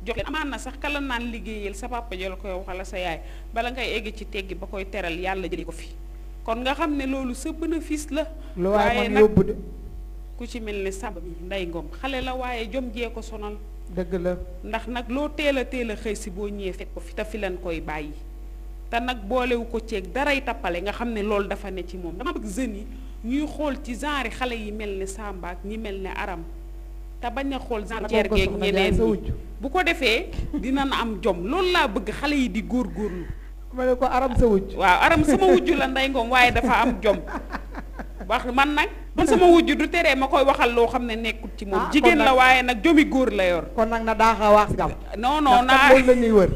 jox leen amaan na sax kala naan liggéeyal sa papa jël koy wax wala sa yaay bala ngay egg ci teggi ba koy teral yàlla jëli ko fi kon nga xam ne loolu sa bénéfice la. lu waaye man yóbbu de ku ci mel ne Samba mi Ndey Ngom xale la waaye jom jee ko sonal. dëgg la ndax nag loo teel a teel a xëy si boo ñëwee fekk ko fi te fi leen koy bàyyi te nag boolewu ko ceeg daray tappale nga xam ne loolu dafa ne ci moom dama bëgg jeunes yi ñuy xool ci genre xale yi mel ne Samba ak ñi mel ne Aram te bañ a xool genre ceer geeg ñeneen ñi bu ko defee dinañ am jom loolu laa bëgg xale yi di góorgóorlu. ma ne ko Aram sa wujj. waaw Aram sama wujj la Ndey Ngom waaye dafa am jom wax man nag man sama wujj du teree ma koy waxal loo xam ne nekkul ci moom. jigéen la waaye nag jomi góor la yor. kon nag na daaxa wax si gam. non non naa loolu la ñuy wër.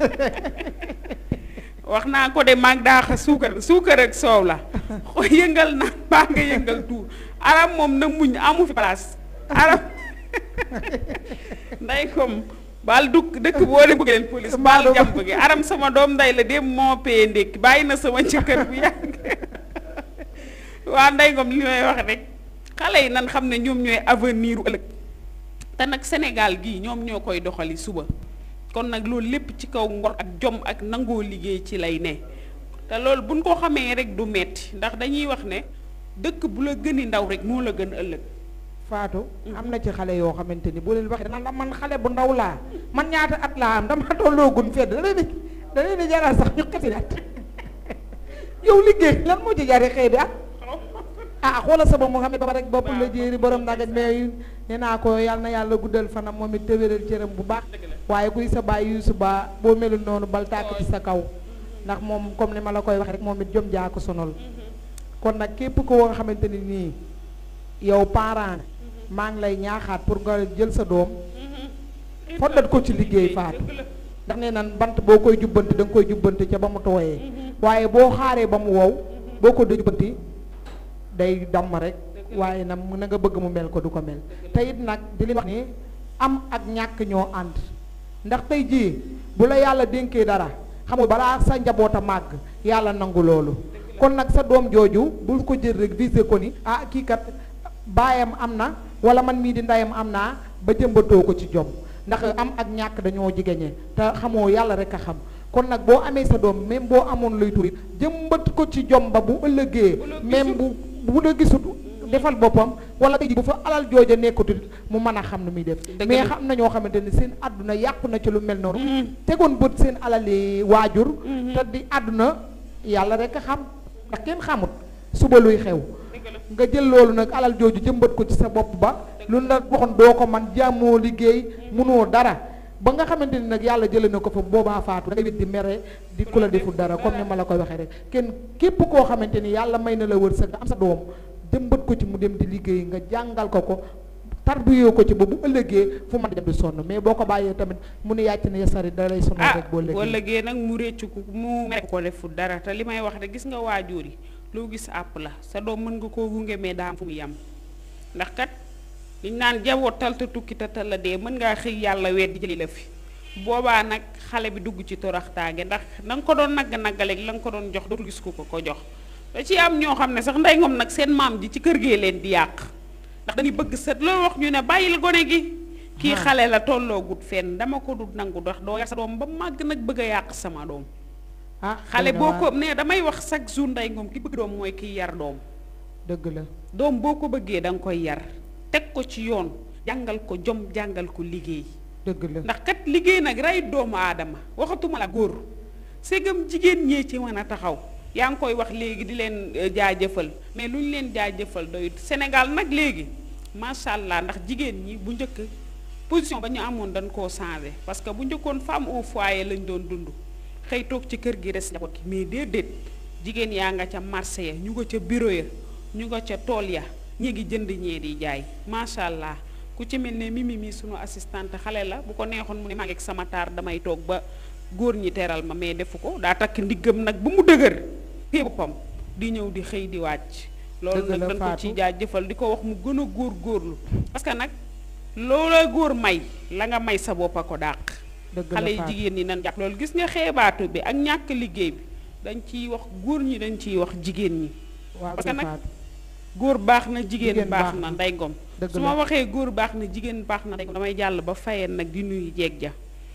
wax naa ko de maag daaxa suukar suukar ak soow la yëngal na baa nga yëngal tuur Aram moom na muñ amu fi place Aram Ndey Ngom baal dukk dëkk boo de bëgg leen police baal jàmm gi Aram sama doom nday la dem moo payé ndékki bàyyi na sama jëkkër bu yàgg waa Ndey Ngom li may wax rek xale yi nan xam ne ñoom ñooy avenir u ëllëg te nag Sénégal gii ñoom ñoo koy doxali suba kon nag loolu lépp ci kaw ngor ak jom ak nangoo liggéey ci lay ne te loolu buñ ko xamee rek du metti ndax dañuy wax ne dëkk bu la gëni ndaw rek moo la gën ëllëg. Fatou am na ci xale yoo xamante ni boo leen waxee dana la man xale bu ndaw laa man ñaata at laa am dama tolloogun fedd da leen di da leen di jaral sax ñu xeti at yow liggéey lan moo ci jare xëy bi at ah xoola sama Mouhamed ba rek bopp la jéeri borom nag mais nee naa ko yàlla na yàlla guddal fanam moom it te wéral cëram bu baax waaye kuy sa baay Youssou Ba boo melul noonu bal tàkk ci sa kaw ndax moom comme ni ma la koy wax rek moom it jom jaa ko sonal kon nag képp ko nga xamante ni nii yow parent maa ngi lay ñaaxaat pour nga jël sa doom foddat ko ci liggéey faatu ndax nee nan bant boo koy jubbanti da nga koy jubbanti ca ba mu tooyee waaye boo xaaree ba mu wow boo ko jubbanti day damm rek waaye nag na nga bëgg mu mel ko du ko mel te it nag di li wax ni am ak ñàkk ñoo ànd ndax tey jii bu la yàlla dénkee dara xam nga balaa sa njaboot a màgg yàlla nangu loolu kon nag sa doom jooju bul ko jël rek visé ko ni ah kii kat baayam am na wala man mii di ndeyam am naa ba jëmbatoo ko ci jom ndax am ak ñàkk dañoo jigéñee te xamoo yàlla rek a xam kon nag boo amee sa doom même boo amoon luy turit jëmbat ko ci jom ba bu ëllëgee même bu bu la gisut defal boppam wala tey bu fa alal jooja nekkatu mu mën a xam nu muy def mais xam na ñoo xamante ni seen àdduna yàqu na ci lu mel noonu tegoon bët seen alali waajur te di àdduna yàlla rek a xam ndax kenn xamut suba luy xew nga jël loolu nag alal jooju jëmbat ko ci sa bopp ba lu la waxoon doo ko man jàmmoo liggéey munoo dara ba nga xamante ni nag yàlla jëlee na ko fa boobaa faatu da ngay wét di mere di ku la deful dara comme ni ma la koy waxee rek kenn képp koo xamante ni yàlla may na la wërsëg nga am sa doom jëmbat ko ci mu dem di liggéey nga jàngal ko ko tarbiyoo ko ci ba bu ëllëgee fu man dem di sonn mais boo ko bàyyee tamit mu ne yàcc na yasari da lay sonal rek boo ëllëgee boo ëllëgee nag mu réccu ko mu mere ko deful dara te li may wax rek gis nga waajur yi loo gis àpp la sa doom mën nga koo gunge mais daa am fu mu yem ndax kat liñ naan jaboot tal te tukki te tal la dee mën ngaa xëy yàlla weddi jëli la fi boobaa nag xale bi dugg ci toraxtaange ndax na nga ko doon nagg naggaleeg la nga ko doon jox dootul gis ku ko ko jox da ci am ñoo xam ne sax Ndey Ngom nag seen maam ji ci kër gee leen di yàq ndax dañuy bëgg set loolu wax ñu ne bàyyil gone gi kii xale la tolloogut fenn dama ko du nangu dox doo yar sa doom ba màgg nag bëgg a yàq sama doom ah xale boo ko ne damay wax chaque jour Ndey Ngom ki bëgg doom mooy kiy yar doom dëgg la doom boo ko bëggee da nga koy yar teg ko ci yoon jàngal ko jom jàngal ko liggéey dëgg la ndax kat liggéey nag rey doomu aadama waxatuma la góor ségam jigéen ñee ci mën a taxaw yaa ngi koy wax léegi di leen jaajëfal mais lu ñu leen jaajëfal doyut Sénégal nag léegi macha allah ndax jigéen ñi bu njëkk position ba ñu amoon dañ koo changé parce que bu njëkkoon femme au foyer lañ doon dund xëy toog ci kër gi res njaboot gi mais déedéet jigéen yaa nga ca marché ya ñu nga ca bureau ya ñu nga ca tool ya ñi ngi jënd ñee di jaay macha allah ku ci mel ne Mimi mi sunu assistante xale la bu ko neexoon mu ne maa ngi ak sama taar damay toog ba góor ñi teral ma mais defu ko daa takk ndiggam nag ba mu dëgër téye boppam di ñëw di xëy di wàcc loolu nag dañ ko ci jaajëfal di ko wax mu gën a góor góorlu parce que nag loola góor may la nga may sa bopp a ko dàq xale yi jigéen ñi nan jàpp loolu gis nga xeebaatu bi ak ñàkk liggéey bi dañ ciy wax góor ñi dañ ciy wax jigéen ñi parce que nag góor baax na jigéen baax na Ndey Ngom su ma waxee góor baax na jigéen baax na Ndey Ngom damay jàll ba fayeen nag di nuyu jeeg ja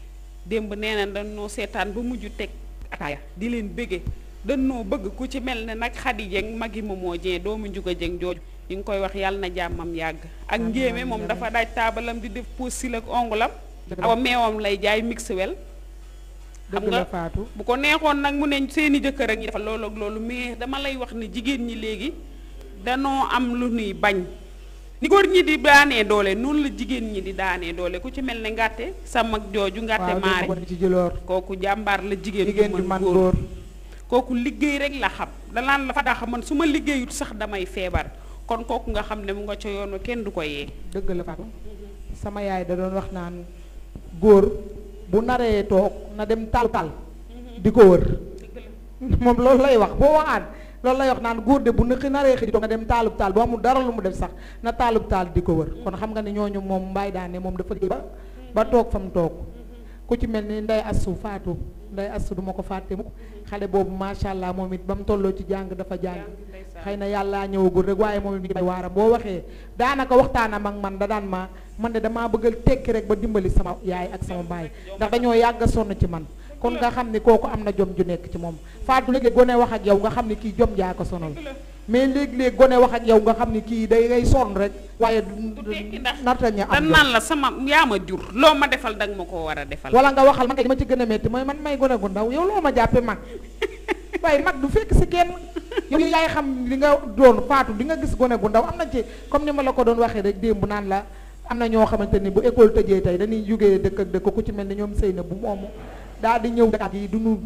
démb nee na dañoo seetaan ba mujj teg ataaya di leen bëgge dañoo bëgg ku ci mel ne nag Khady Dieng magi Momo Dieng doomu Njuga Dieng jooju ñu ngi koy wax yàlla na jàmmam yàgg ak njéeme moom dafa daaj taabalam di def posil ak ongulam awa meewam lay jaay mixwell xam nga bu ko neexoon nag mu ne seeni jëkkër ak ñi dafa loolu ak loolu mais dama lay wax ne jigéen ñi léegi danoo am lu nuy bañ ni góor ñi di daanee doole noonu la jigéen ñi di daanee doole ku ci mel ne ngàtte sa mag jooju ngàtte maare kooku jàmbaar la jigéen du mën góor kooku liggéey rek la xam danaan la fa tax man su ma liggéeyut sax damay feebar kon kooku nga xam ne mu nga ca yoonu kenn du ko yee dëgg la Fatou sama yaay da doon wax naan góor bu naree toog na dem tal tal di ko wër moom loolu lay wax boo waxaan loolu lay wax naan góor de bu nëqi naree xëy toog na dem taalub taal boo amul dara lu mu def sax na taalub taal di ko wër kon xam nga ne ñooñu moom mbaay daane moom dafa liggéey ba ba toog fa mu toog ku ci mel ni Ndey Assu Fatou Ndey Assu du ma ko fàtte mukk xale boobu macha allah moom it ba mu tolloo ci jàng dafa jàng xëy na yàllaa ñëwagul rek waaye moom it mi ngi bay waaram boo waxee daanaka waxtaanam ak man da daan ma man de damaa bëggal tekki rek ba dimbali sama yaay ak sama baay ndax dañoo yàgg a sonn ci man kon nga xam ni kooku am na jom ju nekk ci moom Fatou léegi gone wax ak yow nga xam ni kii jom jaa ko sonal mais léegi-léegi gone wax ak yow nga xam ni kii day ngay sonn rek waaye nartaña am dan naan la sama yaa ma jur loo ma defal danga ma ko war a defal wala nga waxal man kay ma ci gën a metti mooy man may gone gu ndaw yow loo ma jàppe mag waaye mag du fekk si kenn yow yaay xam li nga doon Fatou di nga gis gone gu ndaw am na ci comme ni ma la ko doon waxee rek démb naan la am na ñoo xamante ni bu école tëjee tey dañuy jógee dëkk ak dëkk ku ci mel ni ñoom sëy na bu moomu daal di ñëw at yi duñu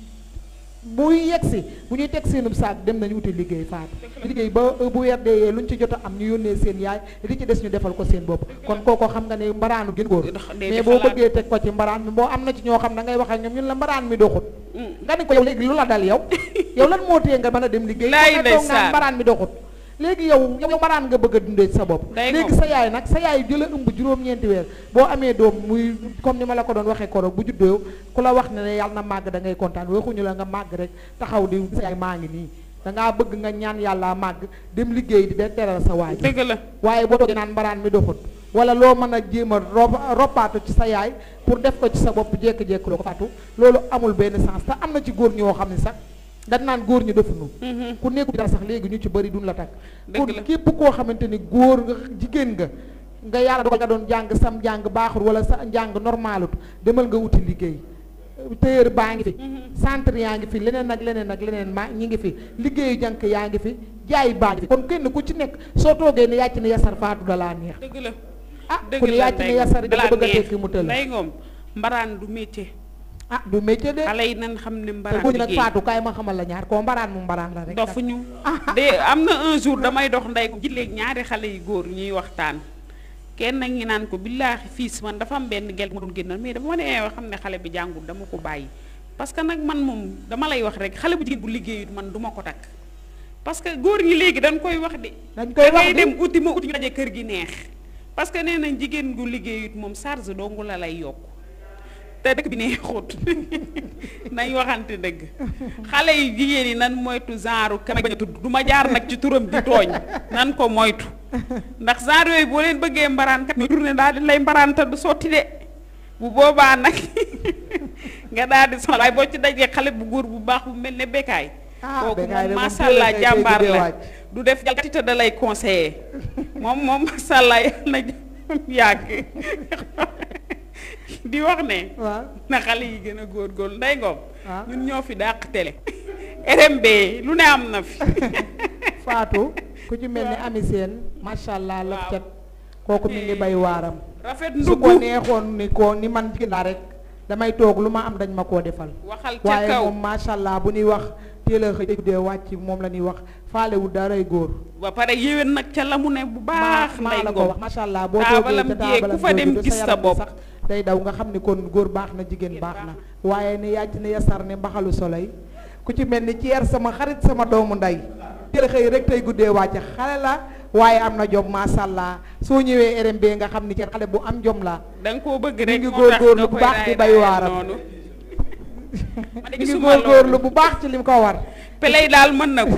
buy yegsi bu ñuy teg seenub saak dem nañu wuti liggéey Faatu liggéey ba bu weer dee lu ñu ci jot a am ñu yónnee seen yaay li ci des ñu defal ko seen bopp kon kooko xam nga ne mbaraanu gën góor mais boo bëggee teg ko ci mbaraan mi boo am na ci ñoo xam da ngay wax ak ñoom ñun la mbaraan mi doxut nga ni ko yow léegi lu la dal yow yow lan moo téye nga mën a dem liggéey ko toog naan mbaraan mi doxut léegi yow yow mbaraan nga bëgg a dundee sa bopp léegi sa yaay nag sa yaay jëla ëmb juróom-ñeenti weer boo amee doom muy comme ni ma la ko doon waxee koroog bu juddoo ku la wax ne ne yàlla na màgg da ngay kontaan waxuñu la nga màgg rek taxaw di sa yaay maa ngi nii dangaa bëgg nga ñaan yàlla màgg dem liggéey di de teral sa waaj dëgg la waaye boo toogee naan mbaraan mi doxut wala loo mën a jéem a roppaatu ci sa yaay pour def ko ci sa bopp jékki-jékki loo ko fàttu loolu amul benn sens te am na ci góor ñoo xam ne sax dañ naan góor ñi defuñu ku nekku dara sax léegi ñu ci bëri duñ la takk kon képp koo xamante ni góor nga jigéen nga nga yàlla dogal nga doon jàng sam jàng baaxul wala sa njàng normalut demal nga wuti liggéey téyër baa ngi fi centre yaa ngi fi leneen ak leneen ak leneen ma ñi ngi fi liggéeyu jànk yaa ngi fi jaay baa ngi fi kon kenn ku ci nekk soo toogee ne yàcc ne yasar Faatu da laa neex dëgg la ah ku ne yàcc ne yasar da bëgg a tekki mu tël Ndeye Ngom mbaraan du métier ah du métier de xale yi nan xam ne mbaraan liggéey nag Fatou kaay ma xamal la ñaar koo mbaraan mu mbaraan la rek dofu ñu de am na un jour damay dox ndey ko ji léegi ñaari xale yu góor ñuy waxtaan kenn ngi naan ko billaahi fiis man dafa am benn gel mu doon génnal mais dafa ma nee wax xam ne xale bi jàngul dama ko bàyyi parce que nag man moom dama lay wax rek xale bu jigéen bu liggéeyut man du ma ko takk parce que góor ñi léegi dañ koy wax de dañ koy wax ngay dem uti ma uti ñu daje kër gi neex parce que nee nañ jigéen gu liggéeyut moom charge dongu la lay yokk te dëkk bi neexut nañ waxante dëgg xale yu jigéen yi nan moytu genre ka bañ a tudd du ma jaar nag ci turam di tooñ nan ko moytu ndax genre yooyu boo leen bëggee mbaraan kat ñu tourné daal di lay mbaraan te du sotti de bu boobaa nag nga daal di sonal waaye boo ci dajee xale bu góor bu baax bu mel ne bekkaay kooku moom masha Allah jàmbaar la du def jalgati te da lay conseiller moom moom masha Allah yàlla na yàgg di wax ne na xale yi gën a góorgóorlu Ndeye Ngom ñun ñoo fi dàq télé R M B lu ne am na fi Fatou ku ci mel ni Ami Sène macha allah la cet kooku mi ngi bay waaram rafet su ko neexoon ni ko ni man jigéen laa rek damay toog lu ma am dañ ma koo defal waxal ca waaye kaw moom macha allah bu ñuy wax teel a xëy dee wàcc moom la ñuy wax faalewul daray góor ba pare yéwén nag ca la mu ne bu baax maa Ndeye la ko Ngom wax macha allah boo toogee ca taabalam ku fa dem jooju gis sa sa yaram bi bopp sax day daw nga xam ni kon góor baax na jigéen baax na waaye ne yàcc ne yasar ne mbaxalu soleil ku ci mel ni ceer sama xarit sama doomu ndey teel a xëy rek tey guddee wàcc xale la waaye am na jom macha allah soo ñëwee R M B nga xam ni ceer xale bu am jom la da nga koo bëgg mi rek ngi moo tax góorgóorlu nga bu koy baax di raay bay raayal waaram noonu mi ngi góorgóorlu bu baax ci lim ko war peley daal mën na ko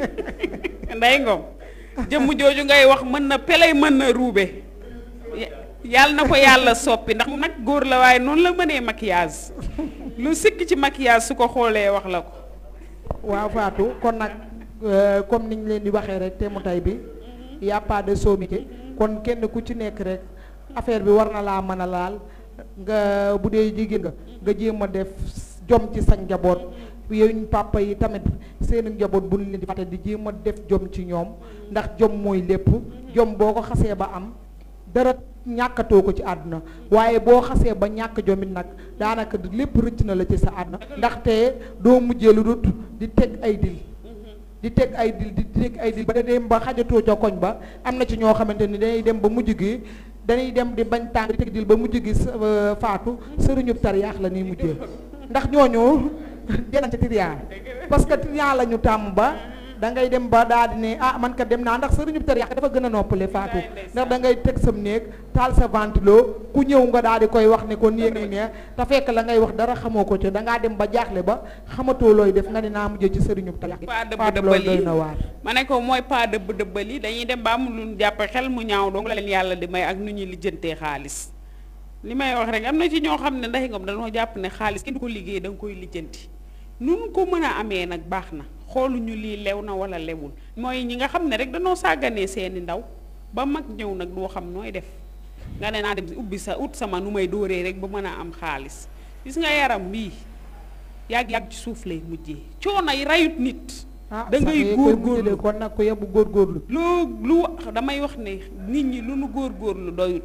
Ndeye Ngom jëmm jooju ngay wax mën na peley mën na ruube yàlla na ko yàlla soppi ndax nag góor la waaye noonu la mënee maquillage lu sikk ci maquillage su ko xoolee wax la ko. waaw Fatou kon nag comme niñ leen di waxee rek te mu tay bi y a pas de sommité kon kenn ku ci nekk rek affaire bi war na laa mën a laal nga bu dee jigéen nga nga jéem a def jom ci sa njaboot yéen papa yi tamit seen njaboot bu ñu leen di fàtte di jéem a def jom ci ñoom ndax jom mooy lépp jom boo ko xasee ba am dara ñàkkatoo ko ci àdduna waaye boo xasee ba ñàkk jomit nag daanaka lépp rëcc na la ci sa àdduna ndaxte doo mujjee lu dut di teg ay dil di teg ay dil di teg ay dil ba da dem ba xajatoo ca koñ ba am na ci ñoo xamante ni dañuy dem ba mujj gi dañuy dem di bañ tàng di teg dil ba mujj gi faatu sëriñub tariyaax la ñuy mujjee ndax ñooñu jënañ ca tiriyaa parce que tiriyaa la ñu tàmm ba da ngay dem ba daal di ne ah man ka dem naa ndax sëriñub tariyaax dafa gën a noppale faatu ndax da ngay teg sam néeg taal sa ventilo ku ñëw nga daal di koy wax ne ko nii nii ne te fekk la ngay wax dara xamoo ko ci da ngaa dem ba jaaxle ba xamatoo looy def nga ne naa mujjee ci sëriñub tariyaax pas dëbb faatu dëbbal loolu doy yi na waar ma ne ko mooy pas dëbb dëbbal yi dañuy dem ba amul lu ñu jàpp xel mu ñaaw dong la leen yàlla di may ak nu ñuy lijjantee xaalis li may wax rek am na ci ñoo xam ne ndax ngam dañoo jàpp ne xaalis kenn du ko liggéey da nga koy lijjanti nun ko mën a amee nag baax na xooluñu lii lew na wala lewul mooy ñi nga xam ne rek danoo sàgganee seeni ndaw ba mag ñëw nag doo xam nooy def nga ne naa dem ubbi sa ut sama nu may dóoree rek ba mën a am xaalis gis nga yaram bii yàgg-yàgg ci suuf lay mujjee coono yi rayut nit da ngay góorgóorlu kon nag ko yebbu góorgóorlu loo lu damay wax ne nit ñi lu nu góorgóorlu doyut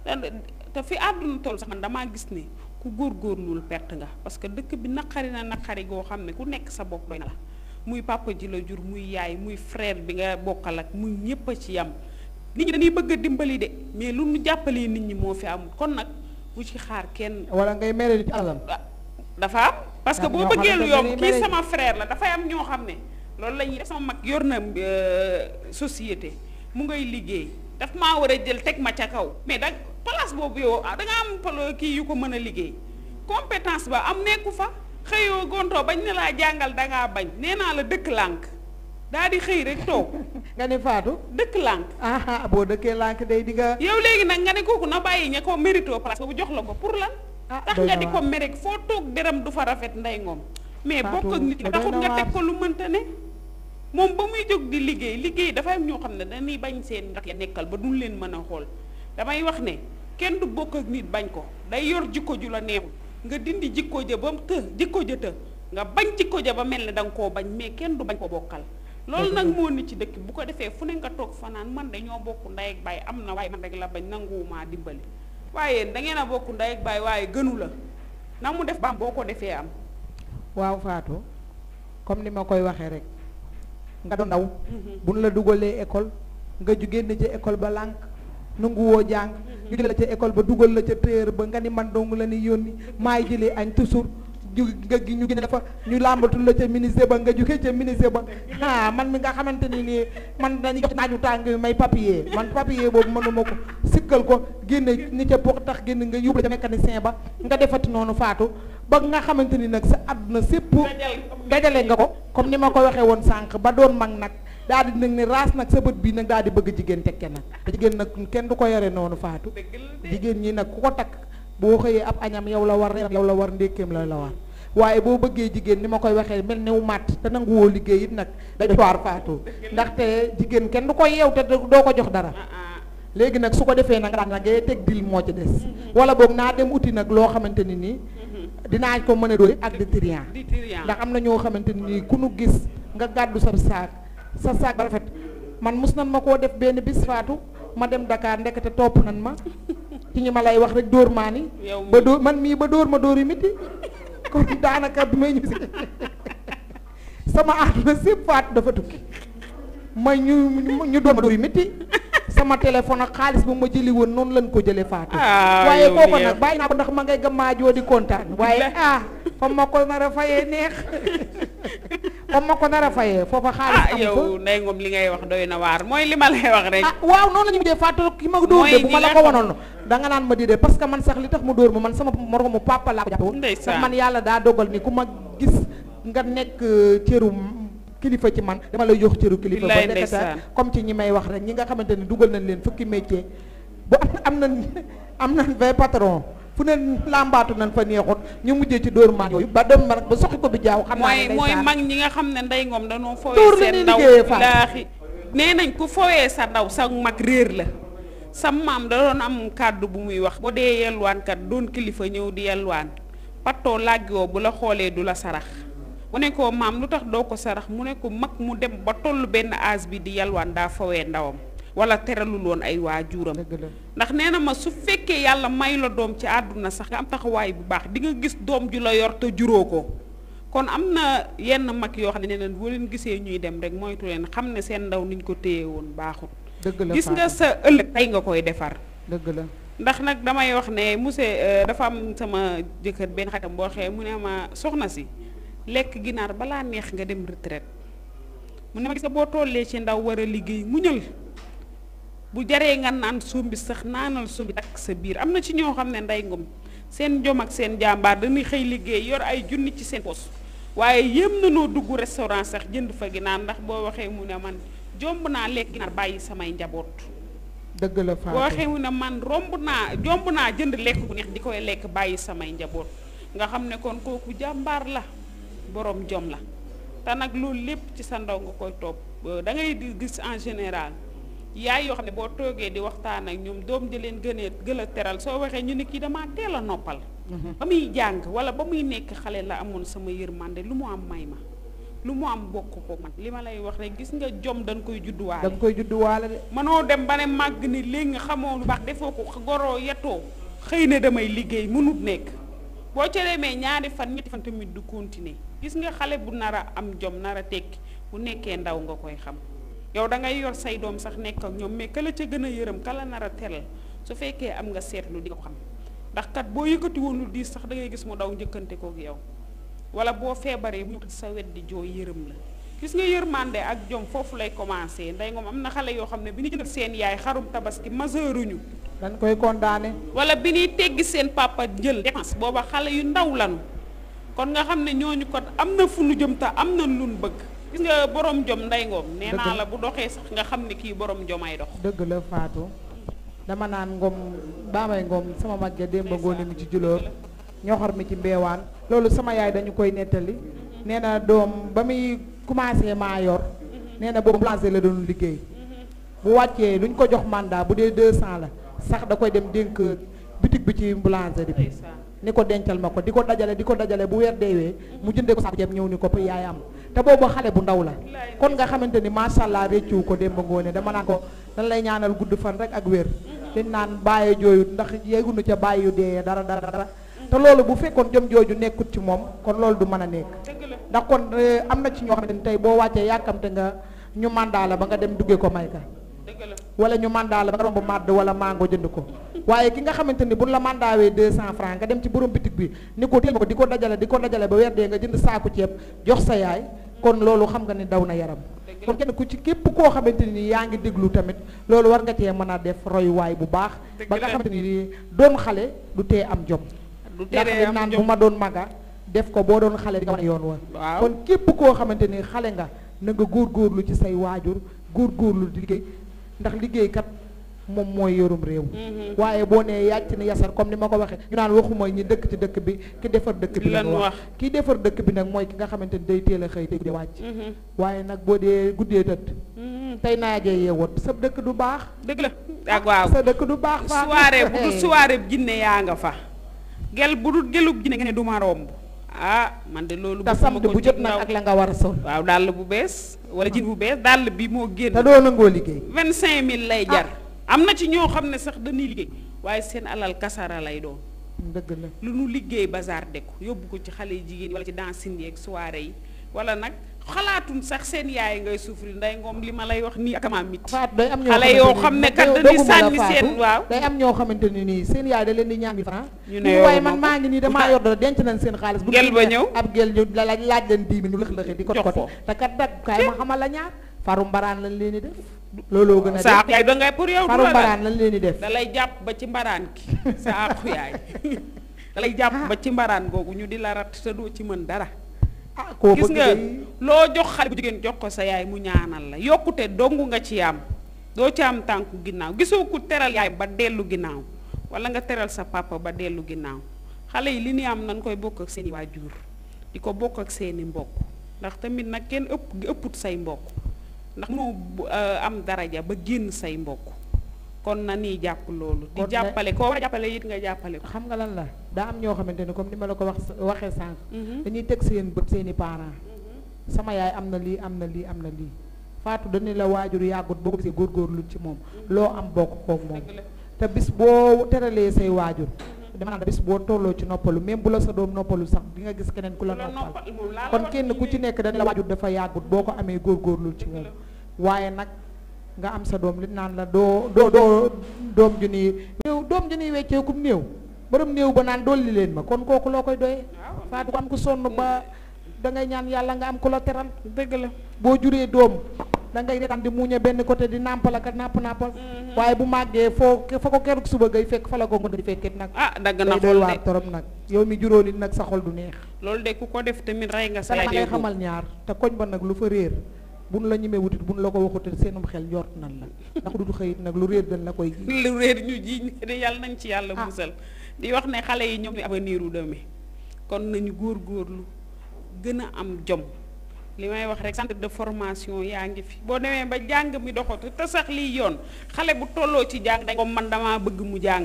te fi àdduna toll sax man damaa gis ne ku góorgóorlul perte nga parce que dëkk bi naqari na naqari goo xam ne ku nekk sa bopp doy na la muy papa ji la jur muy yaay muy frère bi nga bokkal ak muy ñëpp a ci yam nit ñi dañuy bëgg a dimbali de mais lu nu jàppalee nit ñi moo fi amul kon nag bu ci xaar kenn. wala ngay mere nit alalam. dafa am parce que boo bëggee lu yomb kii sama frère la dafay am ñoo xam ne loolu la ñuy def sama mag yor na société mu ngay liggéey daf maa war a jël teg ma ca kaw mais da place boobu yow da nga am palo kii yu ko mën a liggéey compétence ba am nekku fa. xëyoo gontoo bañ ne laa jàngal dangaa bañ nee naa la dëkk lànk daa di xëy rek toog nga ne Fatou dëkk lànk ah boo dëkkee lànk day di nga yow léegi nag nga ne kooku na bàyyi ña ko mérito place bu jox la ko pour lan tax nga di ko mérek foo toog deram du fa rafet nday ngoom mais bokk ak nit ki taxut nga teg ko lu mënta ne moom ba muy jóg di liggéey liggéey dafa am ñoo xam ne dañuy bañ seen ndax ya nekkal ba duñ leen mën a xool damay wax ne kenn du bokk ak nit bañ ko day yor jikko ju la neexul nga dindi jikko ja ba të jikko ja të nga bañ jikko ja ba mel ne da nga koo bañ mais kenn du bañ ko bokkal loolu nag moo ni ci dëkk bu ko defee fu ne nga toog fanaan man dañoo bokk ndey ak baay am na waaye man rek la bañ nanguwumaa dimbali waaye da ngeen a bokk ndey ak baay waaye gënu la na mu def ba am boo ko defee am waaw Fatou comme ni ma koy waxee rek nga doon ndaw bu nu la dugalee école nga ju génn ci école ba lànk nanguwoo jàng ñu jëlee la ca école ba dugal la ca téer ba nga ni man dong la ni yónni maay jëlee añ toujours ju nga gi ñu génne dafa ñu làmbatul la ca ministère ba nga jógee ca ministère ba ah man mi nga xamante ni nii man dañuy jox naaju tàng may papier man papier boobu mënuma ko sikkal ko génne ni ca pox tax génn nga yóbbu la ca mécanicien ba nga defati noonu Fatou ba nga xamante ni nag sa àdduna sépp dajale nga ko comme ni ma ko waxee woon sànq ba doon mag nag daal di nag ne raas nag sa bët bii nag daal di bëgg jigéen tekke nag te jigéen nag kenn du ko yore noonu Fatou jigéen ñi nag ku ko takk boo xëyee ab añam yow la war yow la war ndékkeem la la war waaye boo bëggee jigéen ni ma koy waxee mel ne wu màtt te nanguwoo liggéey it nag dañu waar Fatou ndaxte jigéen kenn du ko yeew te doo ko jox dara léegi nag su ko defee nag nga nag ngay teg dil moo ci des wala boog naa dem uti nag loo xamante ni nii dinaa ko mën a dóori ak di trian ndax am na ñoo xamante ni nii ku nu gis nga gàddu sa saak sa saak ba rafet man mus nan ma koo def benn bis Fatou ma dem Dakar ndekete topp nan ma ci ñi ma lay wax rek dóor maa ni ba dóor man mii ba dóor ma dóor yi miti kon daanaka bi may ñu si sama àdduna sépp Fatou dafa tukki ma ñu ñu dóor ma dóor yi miti sama téléphone ak xaalis bu ma jëli woon noonu lañ ko jëlee Fatou waaye kooku nag bàyyi naa ko ndax ma ngay gëmmaajoo di kontaan waaye ah fam ma ko nar a fayee neex fam ma ko nar a fayee foofa xaalis am yow Ndeye Ngom li ngay wax doy na waar mooy li ma lay wax rek ah waaw noonu la ñu mujjee Fatou ki ma dóor de bu ma la ko wanoon da nga naan ma di de parce que man sax li tax mu dóor ma man sama moromu papa laa ko jàppe woon ndax man yàlla daa dogal ni ku ma gis nga nekk cëru kilifa ci man dama lay jox cëru kilifa ba nekk comme ci ñi may wax rek ñi nga xamante ni dugal nañ leen fukki métier bu am am na am nañ vingt patron fu ne làmbaatu nañ fa neexut ñu mujjee ci dóor maan yooyu ba dem ma nag ba soxi ko bi jaaw xam naa ne mooy mooy mag ñi nga xam ne Ndeye Ngom dañoo Dóor fowee la seen ñuy ndaw liggéeyee Fatou. laaxi nee nañ ku fowee sa ndaw sa mag réer la sa maam da doon am kàddu bu muy wax boo dee yelwaankat doon kilifa ñëw di yelwaan pattoo làggiwoo bu la xoolee du la sarax mu ne ko maam lu tax doo ko sarax mu ne ko mag mu dem ba toll benn âge bi di yelwaan daa fowee ndawam wala teralul woon ay waajuram dëgg la ndax nee na ma su fekkee yàlla may la doom ci àdduna sax nga am taxawaay bu baax di nga gis doom ju la yor te juróo ko kon am na yenn mag yoo xam ne nee na boo leen gisee ñuy dem rek moytu leen xam ne seen ndaw niñ ko téye woon baaxut dëgg la gis nga Fatou. sa ëllëg tey nga koy defar dëgg la ndax nag damay wax ne monsieur dafa am sama jëkkër benn xaritam boo xee mu ne ma soxna si lekk ginaar balaa neex nga dem retraite mu ne ma gis nga boo tollee ci ndaw war a liggéey muñal bu jaree nga naan sumbi sax naanal sumbi takk sa biir am na ci ñoo xam ne Ndeye Ngom seen jom ak seen jàmbaar dañuy xëy liggéey yor ay junni ci seen pos waaye yéem na noo dugg restaurant sax jënd fa ginaar ndax boo waxee mu ne man jomb naa lekk ginaar bàyyi samay njaboot dëgg la Fatou. boo waxee mu ne man romb naa jomb naa jënd lekk bu neex di koy lekk bàyyi samay njaboot nga xam ne kon kooku jàmbaar la borom jom la te nag loolu lépp ci sa ndaw nga koy topp da ngay di gis en général yaay yoo xam ne boo toogee di waxtaan ak ñoom doom di leen gënee gën a teral soo waxee ñu ne kii damaa teel a noppal ba muy jàng wala ba muy nekk xale la amoon sama yërmande lu mu am may ma lu mu am bokk ko man li ma lay wax rek gis nga jom dañ koy judduwaale da nga koy judduwaale de. mënoo dem ba ne màgg ni léegi nga xamoo lu baax defoo ko goroo yetoo xëy na damay liggéey mënut nekk boo ca demee ñaari fan ñetti fan tamit du continuer gis nga xale bu nar a am jom nar a tekki bu nekkee ndaw nga koy xam yow da ngay yor say doom sax nekk ak ñoom mais kala ca gën a yërëm kala nar a teral su fekkee am nga seetlu di ko xam ndax kat boo yëkkati woon lu diis sax da ngay gis mu daw njëkkante kook yow wala boo feebaree mu sa wet di jooy yërëm la gis nga yërmande ak jom foofu lay commencé Ndeye Ngom am na xale yoo xam ne bi ñu jëndal seen yaay xarum tabaski majeuruñu dañ koy condamné. wala bi ñuy teggi seen papa jël dépense booba xale yu ndaw lanu kon nga xam ne ñooñu ko am na fu nu jëm te am na lu nu bëgg gis nga borom jom Ndeye Ngom nee naa la bu doxee sax nga xam ne kii borom jomay dox dëgg la Fatou dama naan Ngom baamay Ngom sama mag ja démb ngoone mi ci julóor ñoxor mi ci mbeewaan loolu sama yaay dañu koy nettali nee na doom ba muy commencé maa yor nee na boobu boulanger la doon liggéey bu wàccee luñ ko jox mandat bu dee deux cent la sax da koy dem dénk bitig bi ci boulangerie bi ni ko dencal ma ko di ko dajale di ko dajale bu weer deewee mu jëndee ko sax ceeb ñëw ni ko pour yaay am te boobu xale bu ndaw la kon nga xamante ni macha allah réccu ko démb ngoone dama naan ko dañ lay ñaanal gudd fan rek ak wér dañ naan bàyyi jooyut ndax yéegunu ca bàyyi yu dee dara dara dara te loolu bu fekkoon jëm jooju nekkut ci moom kon loolu du mën a nekk ndax kon am na ci ñoo xamante ni tey boo wàccee yàkkamte nga ñu mandat la ba nga dem duggee ko may ka wala ñu mandat la ba nga romb màdd wala mango jënd ko waaye ki nga xamante ni buñ la mandaawee deux cent francs nga dem ci borom bitig bi ni ko téel ko di ko dajale di ko dajale ba weer dee nga jënd saaku ceeb jox sa yaay kon loolu xam nga ni daw na yaram kon kenn ku ci képp koo xamante ni yaa ngi déglu tamit loolu war nga cee mën a def royuwaay bu baax ba nga xamante ni doon xale du tee am jom ndax dañ naan bu ma doon maga def ko boo doon xale di nga wane yoon wa kon képp koo xamante ni xale nga na nga góorgóorlu ci say waajur góorgóorlu di liggéey ndax liggéeykat moom mooy yorum réew waaye boo nee yàcc ni yasar comme ni ma ko waxee ñu naan waxuma ñi dëkk ci dëkk bi ki defar dëkk bi lañu wax ki defar dëkk bi nag mooy ki nga xamante ni day teel a xëy te wàcc waaye nag boo dee guddee tëdd tey naajee yeewoot sa dëkk du baax dëgg la ak waaw sa dëkk du baax fa soirée bu du soirée bu jinne yaa nga fa gel bu dul gelub jinne nga ne du ma romb ah man de loolu te samedi bu jot nag ak la nga war a sol waaw dàll bu bees wala jin bu bees dàll bi moo génn te doo nangoo liggéey vingt cinq mille lay jar am na ci ñoo xam ne sax dañuy liggéey waaye seen alal kasara lay doon dëgg la lu nu liggéey bazar de ko yóbbu ko ci xale yi jigéen wala ci dancing yi ak soirée yi wala nag xalaatun sax seen yaay ngay souffrir Ndeye Ngom li ma lay wax nii ak ma mit faat day am ñoo xale yoo xam ne kat dañuy sànni seen waaw day am ñoo xamante ni nii seen yaay da leen di ñaan bi franc ñu ne waaye man maa ngi nii damaa yor dara denc nañ seen xaalis bu gel ba ñëw ab gel ñu la laaj leen dix mille ñu lëx-lëxi di ko ko te kat dag kaay ma xamal la ñaar faru mbaraan lañ leen di def looloo gën a sa yaay da ngay pour yow faru mbaraan lañ leen di def da lay jàpp ba ci mbaraan ki sa àqu yaay da lay jàpp ba ci mbaraan googu ñu di la rat te doo ci mën dara ah koo gis bëgg nga day loo jox xale bu jigéen jox ko sa yaay mu ñaanal la yokkute dongu nga ci am doo ci am tànku ginnaaw gisoo ku teral yaay ba dellu ginnaaw wala nga teral sa papa ba dellu ginnaaw xale yi li ni am nañ koy bokk ak seeni waajur di ko bokk ak seeni mbokk ndax tamit nag kenn ëpp ëpput say mbokk ndax mënoo am daraja ba génn say mbokk kon na nii jàpp loolu di jàppale koo war a jàppale it nga jàppale ko. xam nga lan la daa am ñoo xamante ni comme ni ma la ko wax waxee sànq. dañuy teg seen bët seeni parents. sama yaay am na lii am na lii am na lii Fatou dañu la waajur yàggut boo ko gisee góorgóorlu ci moom loo am bokk koog moom te bis boo teralee say waajur dama naan bis boo tolloo ci noppalu même bu la sa doom noppalu sax di nga gis keneen ku la noppal kon kenn ku ci nekk dañ la waajur dafa yàggut boo ko amee góorgóorlu ci moom waaye nag nga am sa doom li naan la doo doo doo doom ju nii néew doom ju nii wecceekum néew borom néew ba naan dolli leen ma kon kooku loo koy doyee Fatou ko am ku sonn ba da ngay ñaan yàlla nga am ku la teral dëgg la boo juree doom da ngay retaan di muñe benn côté di nàmpal ak nàmp nàmpal waaye bu màggee foo fa ko keruk suba ngay fekk fa la ko nga di fekkee nag ah dagg na day doy xol waar de torop nag yow mi juróo nit nag sa xol du neex loolu de ku ko def tamit rey nga sa dama ngay xamal ñaar te koñ ba nag lu fa réer buñ la ñemee wutit buñ la ko waxutit seenum xel njort nan la ndax du du xëyit nag lu réer dañ la koy ji lu réer ñu ji de yàlla nañ ci yàlla musal di wax ne xale yi ñoom ni avenir u demain kon nañu góorgóorlu gën a am jom li may wax rek centre de formation yaa ngi fi boo demee ba jàng mi doxatu te sax lii yoon xale bu tolloo ci jàng dañ ko man damaa bëgg mu jàng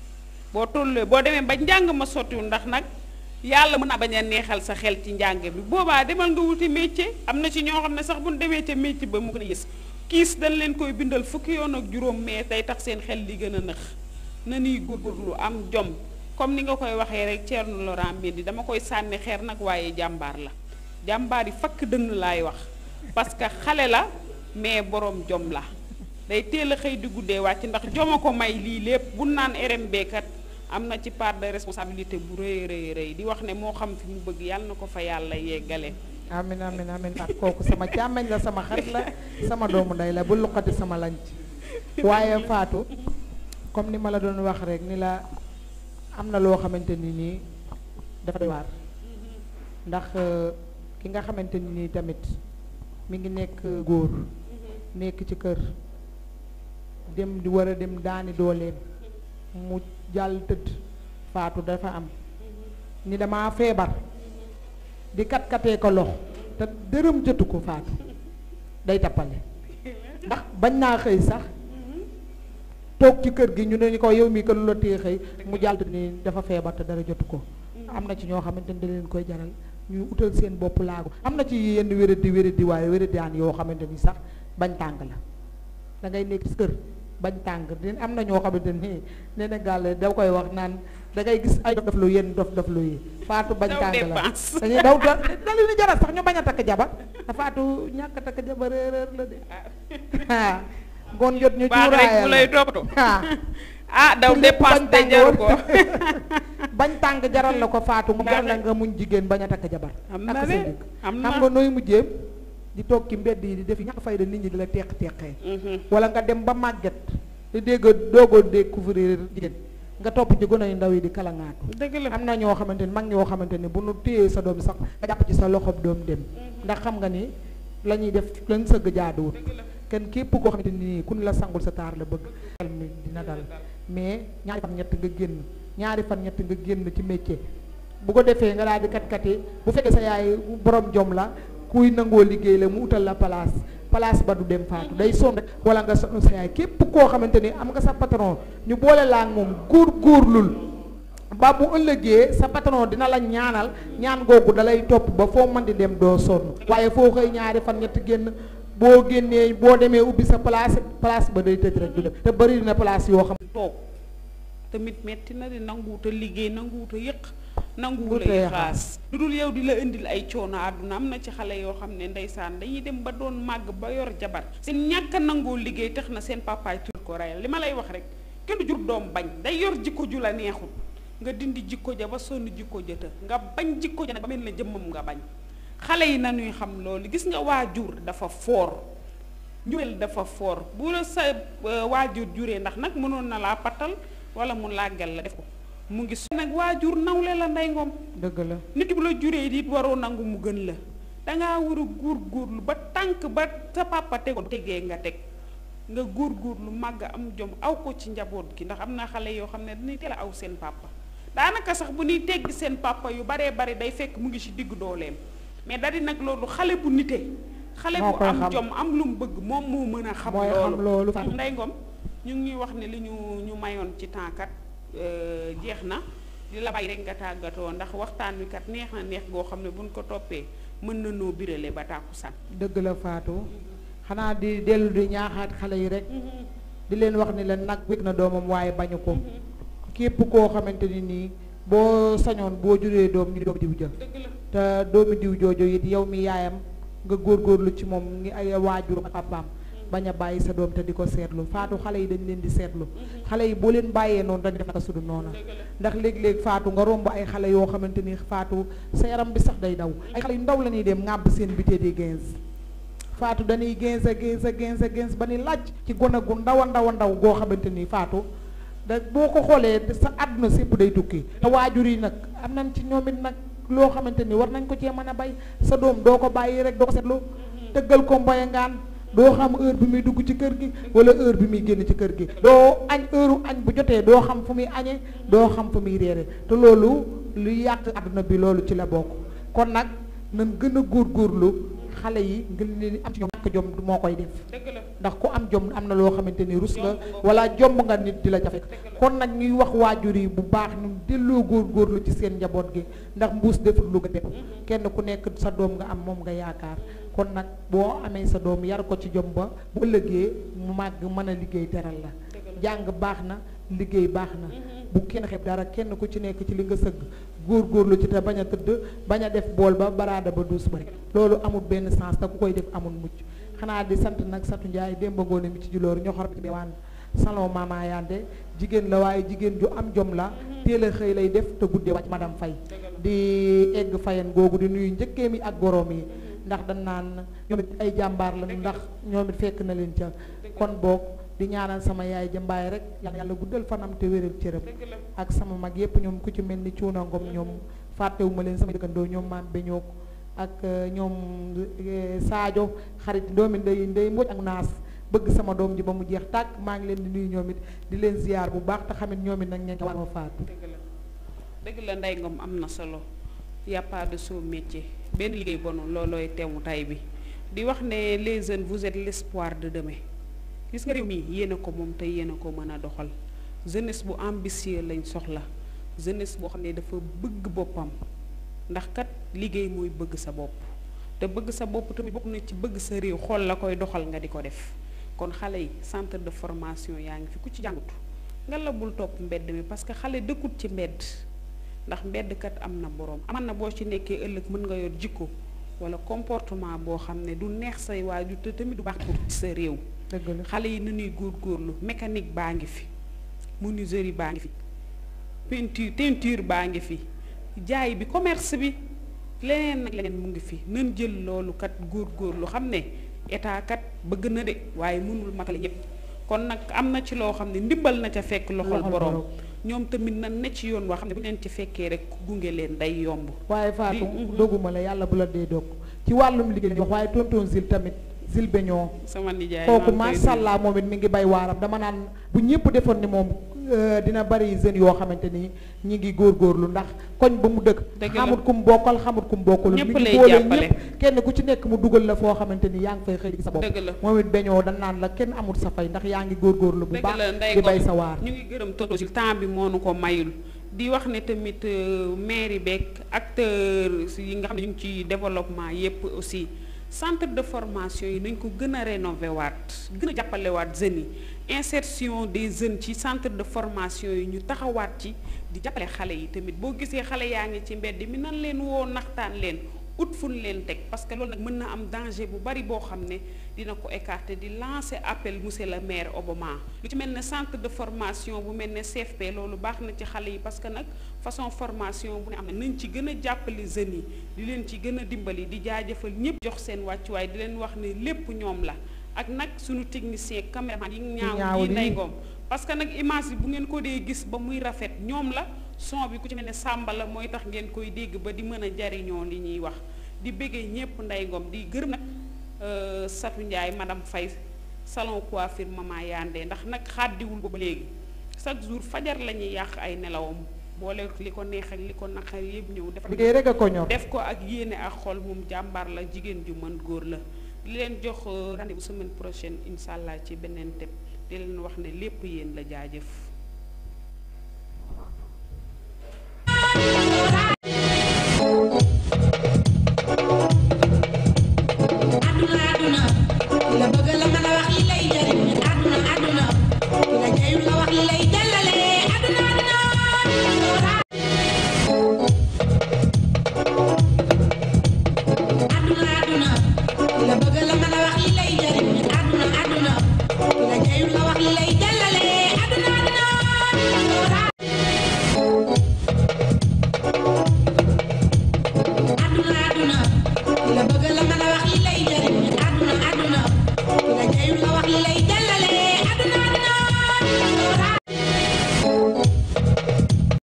boo tollee boo demee ba njàng ma sottiwul ndax nag yàlla mën na bañ a neexal sa xel ci njàng bi boobaa demal nga wuti métier am na ci ñoo xam ne sax bu ñu demee ca métier ba mu gën a yës kiis dañ leen koy bindal fukki yoon ak juróom mais day tax seen xel li gën a nëx na ñuy góorgóorlu am jom comme ni nga koy waxee rek Thierno Laurent Mendy dama koy sànni xeer nag waaye jàmbaar la jàmbaar yi fakk dënn laay wax parce que xale la mais borom jom la day teel a xëy di guddee wàcc ndax joma ko may lii lépp bu naan R M B kat am na ci part de responsabilité bu rëy rëy rëy di wax ne moo xam fi mu bëgg yàlla na ko fa yàlla yeggale amin amin amin ak kooku sama càmmeñ la sama xarit la sama doomu ndey la bu luqati sama lanc waaye Fatou comme ni ma la doon wax rek ni la am na loo xamante ni nii dafa doy waar ndax ki nga xamante ni nii tamit mi ngi nekk góor nekk ci kër dem di war a dem daani dooleem mu jàll tëdd Faatu dafa am ni dama feebar di kat-katee ko lox te dërëm jotu ko Faatu day tappale ndax bañ naa xëy sax toog ci kër gi ñu ne ñu ko yow mii ko lu la téye xëy mu jàll tëdd ni dafa feebar te dara jotu ko am na ci ñoo xamante ni da leen koy jaral ñu utal seen bopp laago am na ci yenn wéradi wéradi waaye wéradiyaan yoo xamante ni sax bañ tàng la da ngay nekk ci kër bañ tàng di am na ñoo xamante ni nee na gàll da koy wax naan da ngay gis ay dof daf lu yenn dof daf lu yi Faatu bañ tàng la dañuy daw da da li ñu jaral sax ñu bañ a takk jabar te Faatu ñàkk a takk jabar réer la de ah ngoon jot ñu cuuraayal lay toppatoo ah daw dépense de jaru ko bañ tàng jaral la ko Faatu mu jaral la nga muñ jigéen bañ a takk jabar am na de am na xam nga nooy mujjee di toog ci mbedd yi di def ñàkk fayda nit ñi di la teq teqee wala nga dem ba màgget di dégg doogoo découvrir jigéen nga topp ci gone yu ndaw yi di kalangaatu dëgg la am na ñoo xamante ni mag ñoo xamante ni bu nu téyee sa doom sax nga jàpp ci sa loxob doom dem ndax xam nga ni la ñuy def lañ sëgg jaaduwut kenn képp koo xamante ni nii ku la sangul sa taar la bëgg xel mi dina dal mais ñaari fan ñett nga génn ñaari fan ñett nga génn ci métier bu ko defee nga daal di kat kat yi bu fekkee sa yaay borom jom la kuy nangoo liggéey la mu utal la place place ba du dem Faatu day sonn rek wala nga sonn sa yaay képp koo xamante ni am nga sa patron ñu boole laa ak moom góor góorlul ba bu ëllëgee sa patron dina la ñaanal ñaan googu dalay topp ba foo mën di dem doo sonn waaye foo xëy ñaari fan ñett génn boo génnee boo demee ubbi sa place place ba day tëj rek du dem te bëri na place yoo xam toog tamit metti na di nanguwuta liggéey nanguwuta yëq nanguwuta xaas lu dul yow di la indil ay coono àdduna am na ci xale yoo xam ne ndeysaan dañuy dem ba doon màgg ba yor jabar seen ñàkk a nangoo liggéey tax na seen papaay tur ko rayal li ma lay wax rek kenn du jur doom bañ day yor jikko ju la neexul nga dindi jikko ja ba sonn jikko ja të nga bañ jikko ja nag ba mel na jëmmam nga bañ xale yi nañuy xam loolu gis nga waajur dafa foor njureel dafa foor bu la sa waajur juree ndax nag mënoon na laa pattal wala mu làggal la def ko mu ngi so nag waajur nawle la Ndey Ngom dëgg la nit bu la juree it waroo nangu mu gën la dangaa war a góor góorlu ba tànk ba sa papa tegoon tegee nga teg nga góorgóorlu màgg am jom aw ko ci njaboot gi ndax am na xale yoo xam ne dañuy teel a aw seen papa daanaka sax bu ñuy teggi seen papa yu baree bari day fekk mu ngi ci diggu dooleem mais da di nag loolu xale bu nite xale bu am jom am lu mu bëgg moom moo mën a xam loolu Ndeye Ngom ñu ngi ñuy wax ne li ñu ñu mayoon ci temps kat jeex na li la bàyyi rek nga tàggatoo ndax waxtaan wi kat neex na neex goo xam ne buñ ko toppee mën na noo birale ba tàkkusaan dëgg la Fatou xanaa di dellu di ñaaxaat xale yi rek di leen wax ni leen nag wég na doomam waaye bañu ko képp koo xamante ni nii boo sañoon boo juree doom ñu doom diw jël te doomi diw joojo it yow mi yaayam nga góorgóorlu ci moom ngi ay waajur ak papaam bañ a bàyyi sa doom te di ko seetlu Faatu xale yi dañ leen di seetlu xale yi boo leen bàyyee noonu dañ def naka sudu noona ndax léeg-léeg Faatu nga romb ay xale yoo xamante ni Faatu sa yaram bi sax day daw ay xale yu ndaw la ñuy dem ŋàbb seen bitee di quinze Faatu dañuy quinze a quinze a quinze a quinze ba ni laaj ci gone gu ndaw a ndaw a ndaw goo xamante ni Faatu da boo ko xoolee sa àdduna sépp day tukki te waajur yi nag am nañ ci ñoom it nag loo xamante ni war nañ ko cee mën a bay sa doom doo ko bàyyi rek doo ko seetlu tëggal ko mboye ngaan doo xam heure bi muy dugg ci kër gi wala heure bi muy génn ci kër gi doo añ heure añ bu jotee doo xam fu muy añee doo xam fu muy réere te loolu lu yàq àdduna bi loolu ci la bokk kon nag nañ gën a góorgóorlu xale yi nga leen am ci ñoom ñàkk jom moo koy def ndax ku am jom am na loo xamante ni rus nga wala jomb nga nit di la jafe kon nag ñuy wax waajur yi bu baax ñu delloo góorgóorlu ci seen njaboot gi ndax mbuus deful lu gën kenn ku nekk sa doom nga am moom nga yaakaar kon nag boo amee sa doom yar ko ci jom ba bu ëllëgee mu màgg mën a liggéey teral la jàng baax na liggéey baax na bu kenn xeeb dara kenn ku ci nekk ci li nga sëgg góorgóorlu ci te bañ a tëdd bañ a def bool ba baraada ba duus ba loolu amul benn sens te ku koy def amul mucc xanaa di sant nag Satu Njaay démba ngoone mi ci julóor ñoxor bi bewaan salon mama yande jigéen la waaye jigéen ju am jom la teel a xëy lay def te guddee wàcc madame Faye di egg fayen googu di nuyu njëkkee mi ak goroom yi ndax dañ naan ñoom it ay jàmbaar lañu ndax ñoom it fekk na leen ca kon boog di ñaanal sama yaay jëmbaay rek yàlla guddal fanam te wéral cëram ak sama mag yépp ñoom ku ci mel ni cuuna ngom ñoom fàttewuma leen sama dëkkandoo ñoom maam beñook ak ñoom Sadio xarit doomi ndey ndey mboj ak naas bëgg sama doom ji ba mu jeex tàkk maa ngi leen di nuyu ñoom it di leen ziyaar bu baax te xamit ñoom it nag ña war ma faatu dëgg la Ndeye Ngom am na solo y a pas de sot métier benn liggéey bonu loolooy teemu tay bi di wax ne les jeunes vous êtes l'espoir de demain gis nga réew mi yéen a ko moom te yéen a ko mën a doxal jeunesse bu ambitieux lañ soxla jeunesse boo xam ne dafa bëgg boppam ndax kat liggéey mooy bëgg sa bopp te bëgg sa bopp tamit bokk na ci bëgg sa réew xool la koy doxal nga di ko def kon xale yi centre de formation yaa ngi fi ku ci jàngutu nga la bul topp mbedd mi parce que xale dëkkut ci mbedd ndax mbedd kat am na boroom aman na boo ci nekkee ëllëg mën nga yor jikko wala comportement boo xam ne du neex say waajur te tamit du baax pour sa réew xale yi na ñuy góorgóorlu mécanique baa ngi fi menuiserie baa ngi fi peinture teinture baa ngi fi jaay bi commerce bi leneen nag leneen mu ngi fi nan jël loolu kat góorgóorlu xam ne état kat bëgg na de waaye mënul matale yépp kon nag am na ci loo xam ne ndimbal na ca fekk loxol boroom ñoom tamit nan ne ci yoon woo xam ne bu leen ci fekkee rek gunge leen day yomb waaye Fatou doguma la yàlla bu la dee dog ci wàllum liggéey wax waaye tonton Zil tamit Zil Beñoo sama nijaay kooku macha allah moom it mi ngi bay waaram dama naan bu ñëpp defoon ni moom dina bari jeunes yoo xamante ni ñi ngi góorgóorlu ndax koñ ba mu dëkk xamut kum bokkal xamut kum bokkul mi ngi boole ñëpp kenn ku ci nekk mu dugal la foo xamante ni yaa ngi fay xëy sa bopp moom it Beñoo dañ naan la kenn amul sa fay ndax yaa ngi góorgóorlu bu baax di bay sa waar ñu ngi gërëm tonton Zil temps bi moo nu ko mayul di wax ne tamit mairie beeg acteurs yi nga xam ne ñu ngi ci développement yépp aussi centre de formation yi nañ ko gën a rénover waat gën a jàppale waat jeunes yi insertion des jeunes ci centre de formation yi ñu taxawaat ci di jàppale xale yi tamit boo gisee xale yaa ngi ci mbedd mi nan leen woo naxtaan leen ut fun leen teg parce que loolu nag mën na am danger bu bari boo xam ne dina ko écarter di lancer appel monsieur le maire Obama lu ci mel ne centre de formation bu mel ne C F P loolu baax na ci xale yi parce que nag façon formation bu ne am na nañ ci gën a jàppale jeunes yi di leen ci gën a dimbali di jaajëfal ñëpp jox seen wàccuwaay di leen wax ne lépp ñoom la ak nag suñu technicien caméraman yi ñaaw yi Ndeye Ngom parce que nag image yi bu ngeen ko dee gis ba muy rafet ñoom la son bi ku ci mel ne Samba la mooy tax ngeen koy dégg ba di mën a jariñoo li ñuy wax di bëggee ñëpp Ndeye Ngom di gërëm nag Satu Ndiaye madame Faye salon coiffure Mama Yandé ndax nag xàddiwul ba léegi chaque jour fajar la ñuy yàq ay nelawam boole li ko neex ak li ko naqar yëpp ñëw def liggéey rek a ko ñor def ko ak yéene ak xol moom jàmbaar la jigéen ju mën góor la di leen jox rendez-vous semaine prochaine incha allah ci beneen thème di leen wax ne lépp yéen la jaajëf